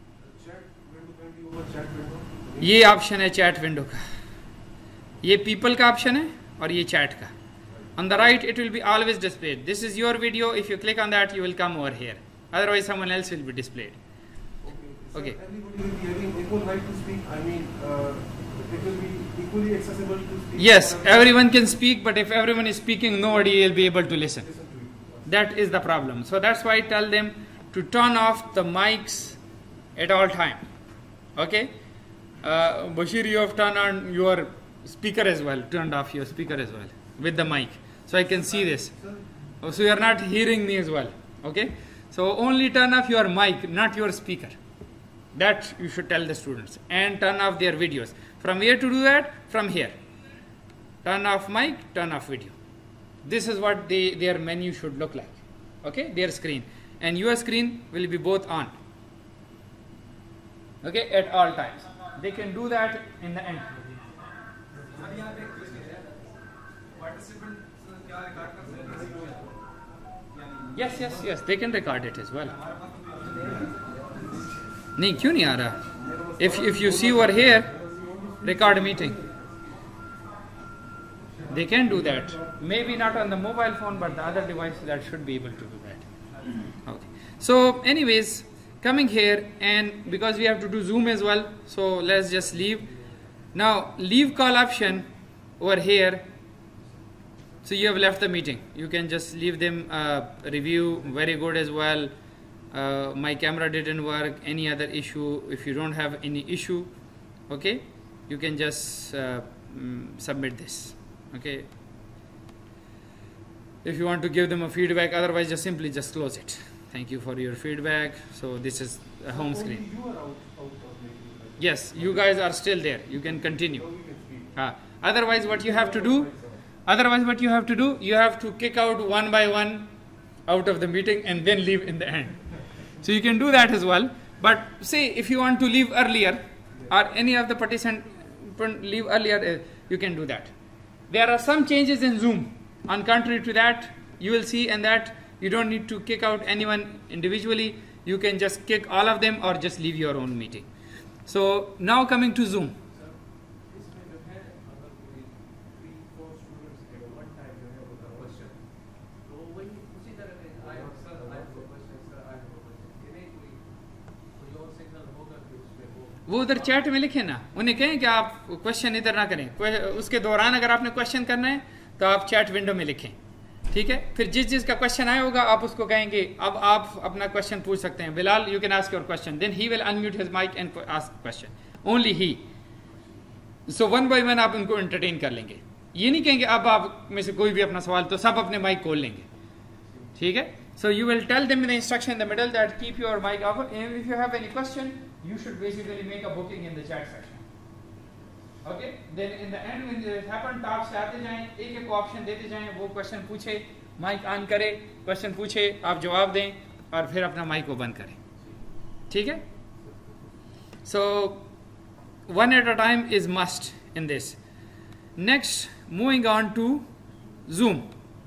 ये option है chat window का, ये people का option है और ये chat का. On the right, it will be always displayed. This is your video. If you click on that, you will come over here. Otherwise, someone else will be displayed. Okay. Okay. Everybody will be having equal right to speak. I mean, uh, it will be equally accessible to speak. Yes, for everyone can speak, but if everyone is speaking, nobody will be able to listen. listen to it. That is the problem. So that's why I tell them to turn off the mics at all time. Okay? Uh, Bashir, you have turned on your speaker as well, turned off your speaker as well with the mic. So I can see this. Oh, so you are not hearing me as well. Okay? So only turn off your mic, not your speaker. That you should tell the students. And turn off their videos. From where to do that? From here. Turn off mic, turn off video. This is what they, their menu should look like. Okay? Their screen. And your screen will be both on. Okay? At all times. They can do that in the end. Yes, yes, yes. They can record it as well. नहीं क्यों नहीं आ रहा? If if you see over here, record meeting. They can do that. Maybe not on the mobile phone, but the other device that should be able to do that. Okay. So, anyways, coming here, and because we have to do Zoom as well, so let's just leave. Now, leave call option over here. So you have left the meeting. You can just leave them uh, review. Very good as well. Uh, my camera didn't work. Any other issue? If you don't have any issue, okay, you can just uh, mm, submit this. Okay. If you want to give them a feedback, otherwise just simply just close it. Thank you for your feedback. So this is a home Only screen. you are out, out of meeting, right? Yes, you guys are still there. You can continue. So we can speak. Ah, otherwise, what you have to do? Otherwise, what you have to do? You have to kick out one by one out of the meeting and then leave in the end. So you can do that as well. But say if you want to leave earlier, or any of the participant leave earlier, uh, you can do that. There are some changes in Zoom. On contrary to that, you will see and that you don't need to kick out anyone individually. You can just kick all of them or just leave your own meeting. So now coming to Zoom. वो उधर chat में लिखे ना, उन्हें कहें कि आप question इधर ना करें, उसके दौरान अगर आपने क्वेश्चन करना है तो आप चैट विंडो में लिखें, ठीक है? फिर जिस जिस का क्वेश्चन आया होगा आप उसको कहेंगे अब आप अपना क्वेश्चन पूछ सकते हैं. Bilal, you can ask your question, then he will unmute his mic and ask question, only he. So one by one आप उनको एंटरटेन कर लेंगे. ये नहीं कहेंगे अब आप में से कोई भी अपना सवाल, तो सब अपने माइक खोल लेंगे, ठीक है? So you will tell them in the instruction in the middle that keep your mic off, and if you have any question, you should basically make a booking in the chat section. Okay? Then in the end when it happen, top से आते जाएं, एक एक option देते जाएं, वो question पूछे, mic on करे, क्वेश्चन पूछे, आप जवाब दें और फिर अपना माइक को बंद करें, ठीक है? So one at a time is must in this. Next, moving on to Zoom.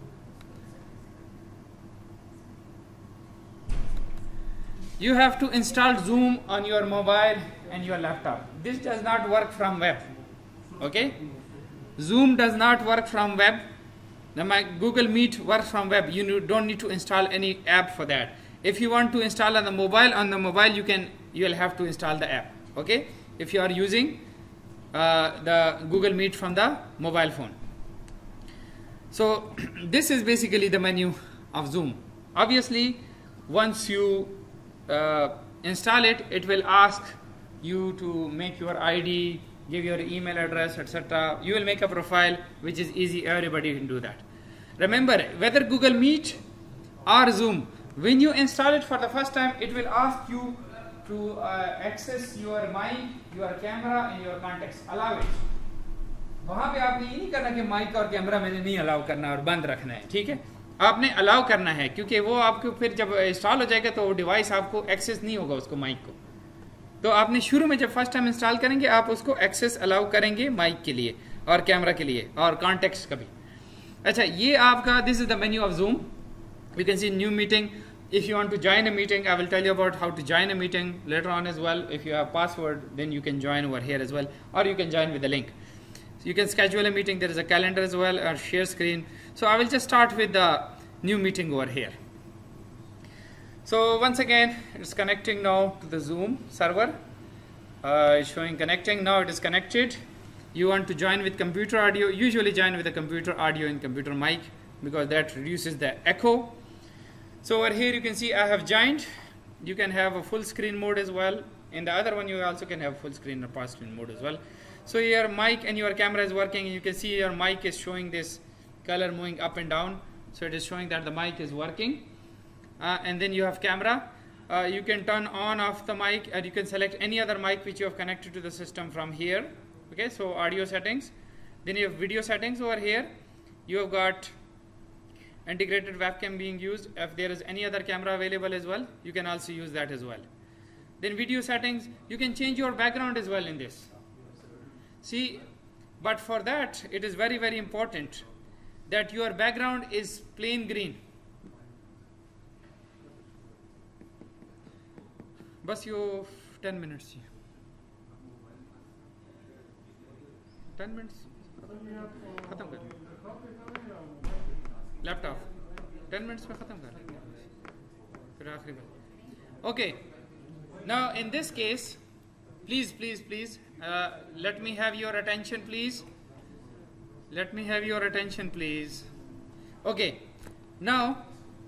You have to install Zoom on your mobile and your laptop. This does not work from web. Okay? Zoom does not work from web. The my Google Meet works from web. You don't need to install any app for that. If you want to install on the mobile, on the mobile you can you will have to install the app. Okay? If you are using uh, the Google Meet from the mobile phone. So this is basically the menu of Zoom. Obviously, once you Uh, install it, it will ask you to make your I D, give your email address, et cetera. You will make a profile, which is easy. Everybody can do that. Remember, whether Google Meet or Zoom, when you install it for the first time, it will ask you to uh, access your mic, your camera, and your contacts. Allow it. वहाँ पे आपने ये नहीं करना कि mic और camera मैंने नहीं अलाउ करना और बंद रखना है, ठीक है? आपने अलाउ करना है, क्योंकि वो आपको फिर जब इंस्टॉल हो जाएगा तो वो डिवाइस आपको एक्सेस नहीं होगा उसको, माइक को. तो आपने शुरू में जब फर्स्ट टाइम इंस्टॉल करेंगे आप उसको एक्सेस अलाउ करेंगे माइक के लिए और कैमरा के लिए और कॉन्टेक्ट्स का भी. अच्छा, ये आपका this is the menu of Zoom. You can see new meeting. If you want to join a meeting, I will tell you about how to join a meeting later on as well. If you have password, then you can join over here as well, or you can join with the link. So you can schedule a meeting. There is a calendar as well, or share screen. So I will just start with the new meeting over here. So once again, it's connecting now to the Zoom server. Uh, it's showing connecting. Now it is connected. you want to join with computer audio, usually join with a computer audio and computer mic, because that reduces the echo. So over here you can see I have joined. You can have a full screen mode as well. In the other one you also can have full screen or part screen mode as well. So your mic and your camera is working, and you can see your mic is showing this color moving up and down. So it is showing that the mic is working. Uh, and then you have camera. Uh, you can turn on off the mic, and you can select any other mic which you have connected to the system from here. Okay, so audio settings. Then you have video settings over here. You have got integrated webcam being used. If there is any other camera available as well, you can also use that as well. Then video settings, you can change your background as well in this. See, but for that it is very very important that your background is plain green. बस यो ten minutes ही ten minutes खत्म कर laptop ten minutes में खत्म कर लेंगे फिर आखिरी बार. Okay, now in this case, please please please uh, let me have your attention please. Let me have your attention please. Okay, now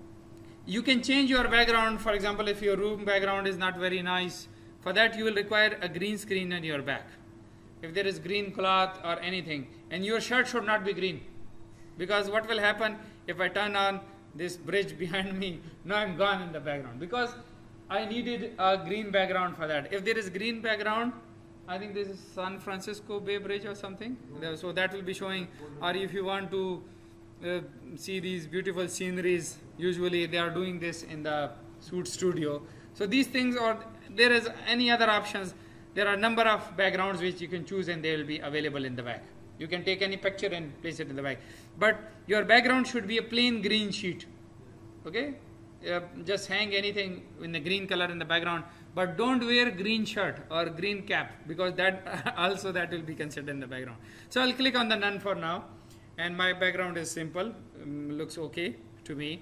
you can change your background. For example, if your room background is not very nice, for that you will require a green screen on your back. If there is green cloth or anything, and your shirt should not be green, because what will happen if I turn on this bridge behind me, now I'm gone in the background, because I needed a green background for that. If there is green background, I think this is San Francisco Bay Bridge or something, so that will be showing. Or if you want to Uh, see these beautiful sceneries, usually they are doing this in the Suit studio. So these things, or there is any other options, there are a number of backgrounds which you can choose, and they will be available in the back. You can take any picture and place it in the back, but your background should be a plain green sheet. Okay, uh, just hang anything in the green color in the background, but don't wear green shirt or green cap, because that also that will be considered in the background. So I'll click on the none for now. And my background is simple, um, looks okay to me.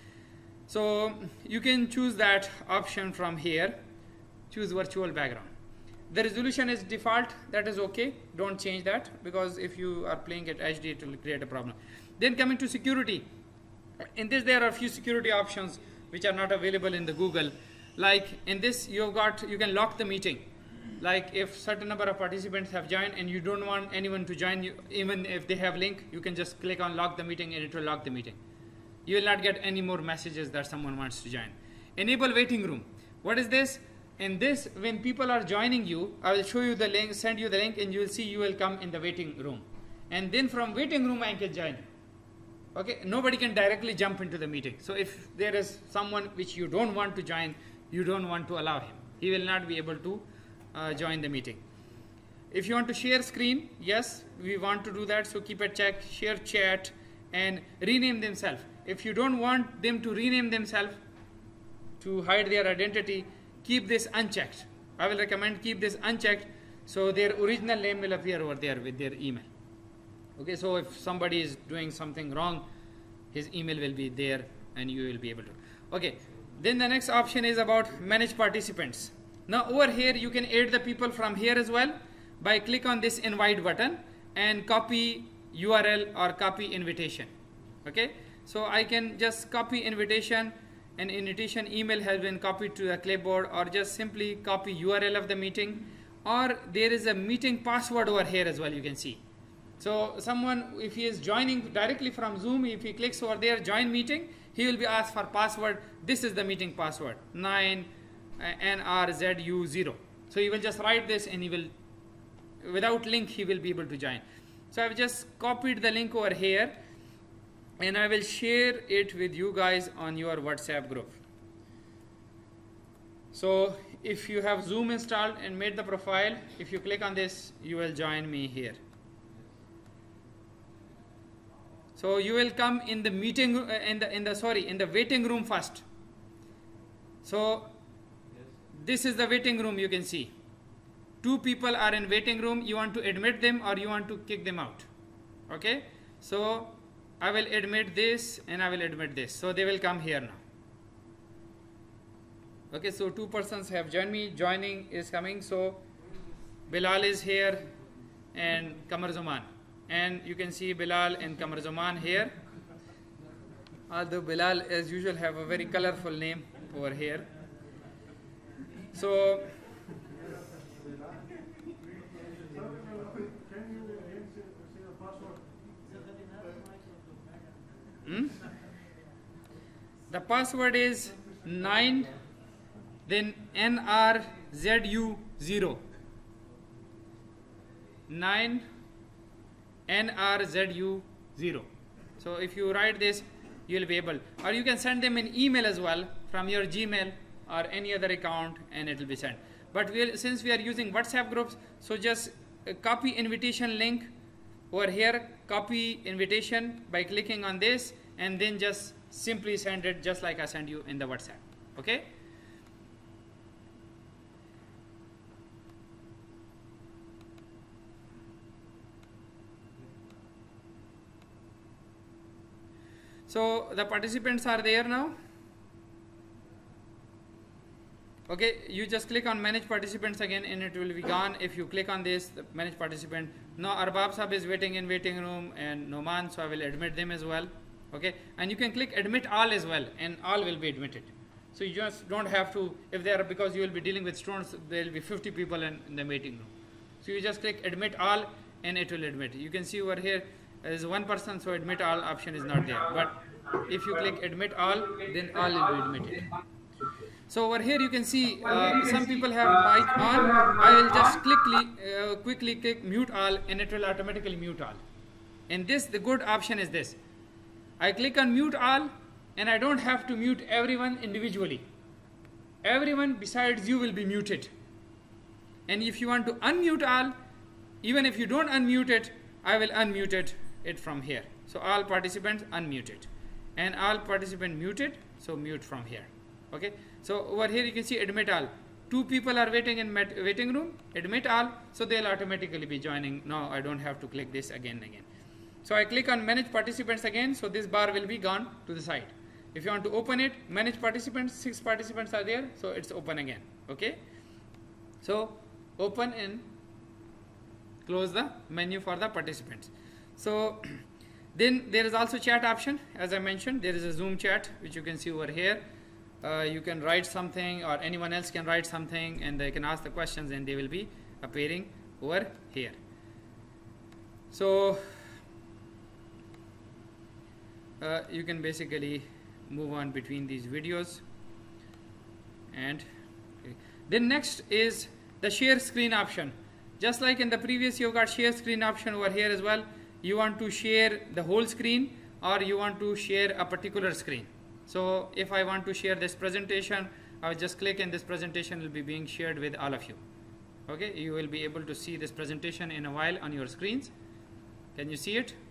So you can choose that option from here. Choose virtual background. The resolution is default, that is okay. Don't change that, because if you are playing at H D, it will create a problem. Then coming to security. In this there are a few security options which are not available in the Google. Like in this you have got, you can lock the meeting. Like if certain number of participants have joined and you don't want anyone to join you, even if they have link, you can just click on lock the meeting and it will lock the meeting. You will not get any more messages that someone wants to join. Enable waiting room. What is this? In this, when people are joining you, I will show you the link, send you the link, and you will see you will come in the waiting room. And then from waiting room I can join. Okay, nobody can directly jump into the meeting. So if there is someone which you don't want to join, you don't want to allow him. He will not be able to Uh, join the meeting. If you want to share screen, yes, we want to do that, so keep a check, share chat, and rename themselves. If you don't want them to rename themselves to hide their identity, keep this unchecked. I will recommend keep this unchecked, so their original name will appear over there with their email. Okay, so if somebody is doing something wrong, his email will be there and you will be able to. Okay, then the next option is about manage participants. Now over here you can add the people from here as well by click on this invite button and copy U R L or copy invitation. Okay, so I can just copy invitation, and invitation email has been copied to the clipboard, or just simply copy U R L of the meeting, or there is a meeting password over here as well, you can see. So someone, if he is joining directly from Zoom, if he clicks over there join meeting, he will be asked for password. This is the meeting password, nine N R Z U zero. So he will just write this and he will, without link, he will be able to join. So I've just copied the link over here and I will share it with you guys on your WhatsApp group. So if you have Zoom installed and made the profile, if you click on this, you will join me here. So you will come in the meeting, uh, in the in the sorry in the waiting room first. So this is the waiting room, you can see. Two people are in waiting room. You want to admit them or you want to kick them out. Okay, so I will admit this and I will admit this. So they will come here now. Okay, so two persons have joined me. Joining is coming. So Bilal is here, and Qamar Zaman, and you can see Bilal and Qamar Zaman here. Although Bilal as usual have a very colorful name over here. So hmm? the password is nine, then N R Z U zero. nine N R Z U zero. So if you write this, you will be able, or you can send them an email as well from your Gmail or any other account, and it will be sent. But we'll, since we are using WhatsApp groups, so just uh, copy invitation link over here, copy invitation by clicking on this, and then just simply send it just like I send you in the WhatsApp. Okay? So the participants are there now. Okay, you just click on manage participants again and it will be gone. If you click on this, the manage participant. Now Arbab Sahab is waiting in waiting room and Noman, so I will admit them as well. Okay, and you can click admit all as well, and all will be admitted. So you just don't have to, if they are, because you will be dealing with students, there will be fifty people in, in the waiting room. So you just click admit all and it will admit. You can see over here there is one person, so admit all option is not there. But if you click admit all, then all will be admitted. So over here you can see uh, some people have mic on. I will just quickly, uh, quickly click mute all, and it will automatically mute all. And this, the good option is this. I click on mute all, and I don't have to mute everyone individually. Everyone besides you will be muted. And if you want to unmute all, even if you don't unmute it, I will unmute it, it from here. So all participants unmuted, and all participant muted, so mute from here. Okay, so over here you can see admit all. Two people are waiting in waiting room, admit all, so they'll automatically be joining. Now I don't have to click this again and again. So I click on manage participants again, so this bar will be gone to the side. If you want to open it, manage participants, six participants are there, so it's open again. Okay, so open and close the menu for the participants. So then there is also chat option. As I mentioned, there is a Zoom chat which you can see over here. Uh, you can write something, or anyone else can write something, and they can ask the questions, and they will be appearing over here. So uh, you can basically move on between these videos. And okay. Then next is the share screen option. Just like in the previous, you've got share screen option over here as well. You want to share the whole screen, or you want to share a particular screen. So if I want to share this presentation, I will just click, and this presentation will be being shared with all of you. Okay, you will be able to see this presentation in a while on your screens. Can you see it?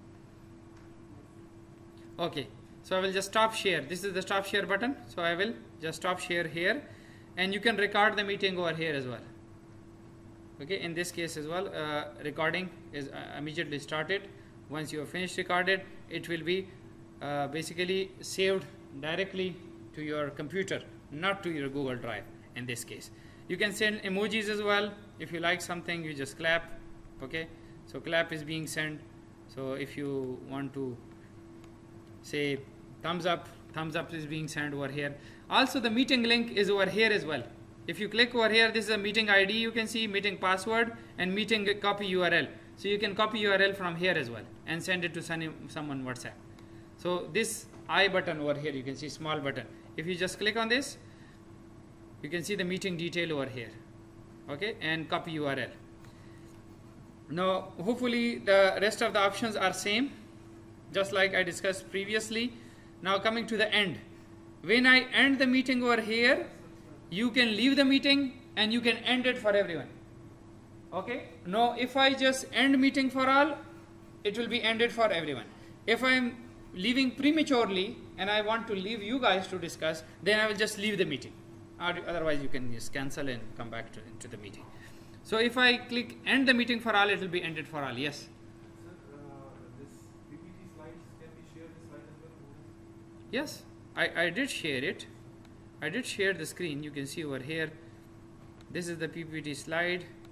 Okay, so I will just stop share. This is the stop share button. So I will just stop share here, and you can record the meeting over here as well. Okay, in this case as well, uh, recording is uh, immediately started. Once you have finished recorded, it will be uh, basically saved directly to your computer, not to your Google Drive in this case. You can send emojis as well. If you like something, you just clap. Okay, so clap is being sent. So if you want to say thumbs up, thumbs up is being sent over here. Also the meeting link is over here as well. If you click over here, this is a meeting I D, you can see meeting password and meeting copy U R L. So you can copy U R L from here as well and send it to someone WhatsApp. So this I button over here, you can see small button. If you just click on this, you can see the meeting detail over here. Okay, and copy U R L. Now hopefully the rest of the options are same, just like I discussed previously. Now coming to the end. When I end the meeting over here, you can leave the meeting and you can end it for everyone. Okay, now if I just end meeting for all, it will be ended for everyone. If I am leaving prematurely and I want to leave you guys to discuss, then I will just leave the meeting. Otherwise you can just cancel and come back to, into the meeting. So if I click end the meeting for all, it will be ended for all. Yes? Sir, uh, this P P T slides, can we share the slide as well? Yes, I, I did share it. I did share the screen. You can see over here. This is the P P T slide.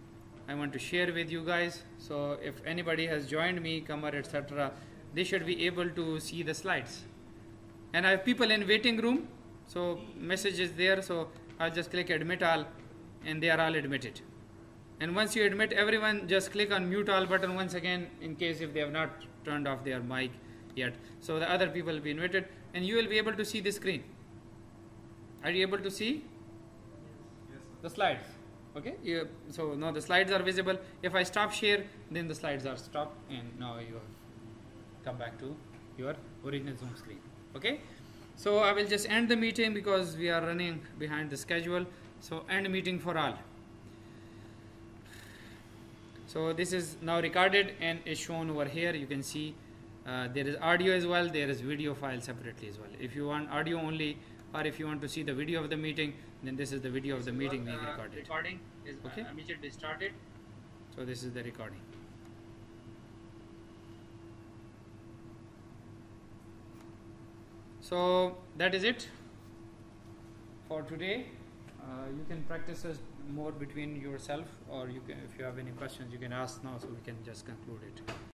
I want to share with you guys. So if anybody has joined me, Kamar, et cetera, they should be able to see the slides. And I have people in waiting room, so message is there. So I'll just click admit all, and they are all admitted. And once you admit everyone, just click on mute all button once again, in case if they have not turned off their mic yet. So the other people will be invited, and you will be able to see the screen. Are you able to see the slides? Okay, you, so now the slides are visible. If I stop share, then the slides are stopped, and now you have come back to your original Zoom screen. Okay, so I will just end the meeting because we are running behind the schedule. So end meeting for all. So this is now recorded and is shown over here. You can see uh, there is audio as well, there is video file separately as well. If you want audio only, or if you want to see the video of the meeting, then this is the video of the meeting being uh, recorded. Recording is Okay. uh, immediately started. So this is the recording. So that is it for today. Uh, you can practice this more between yourself, or you can, if you have any questions, you can ask now, so we can just conclude it.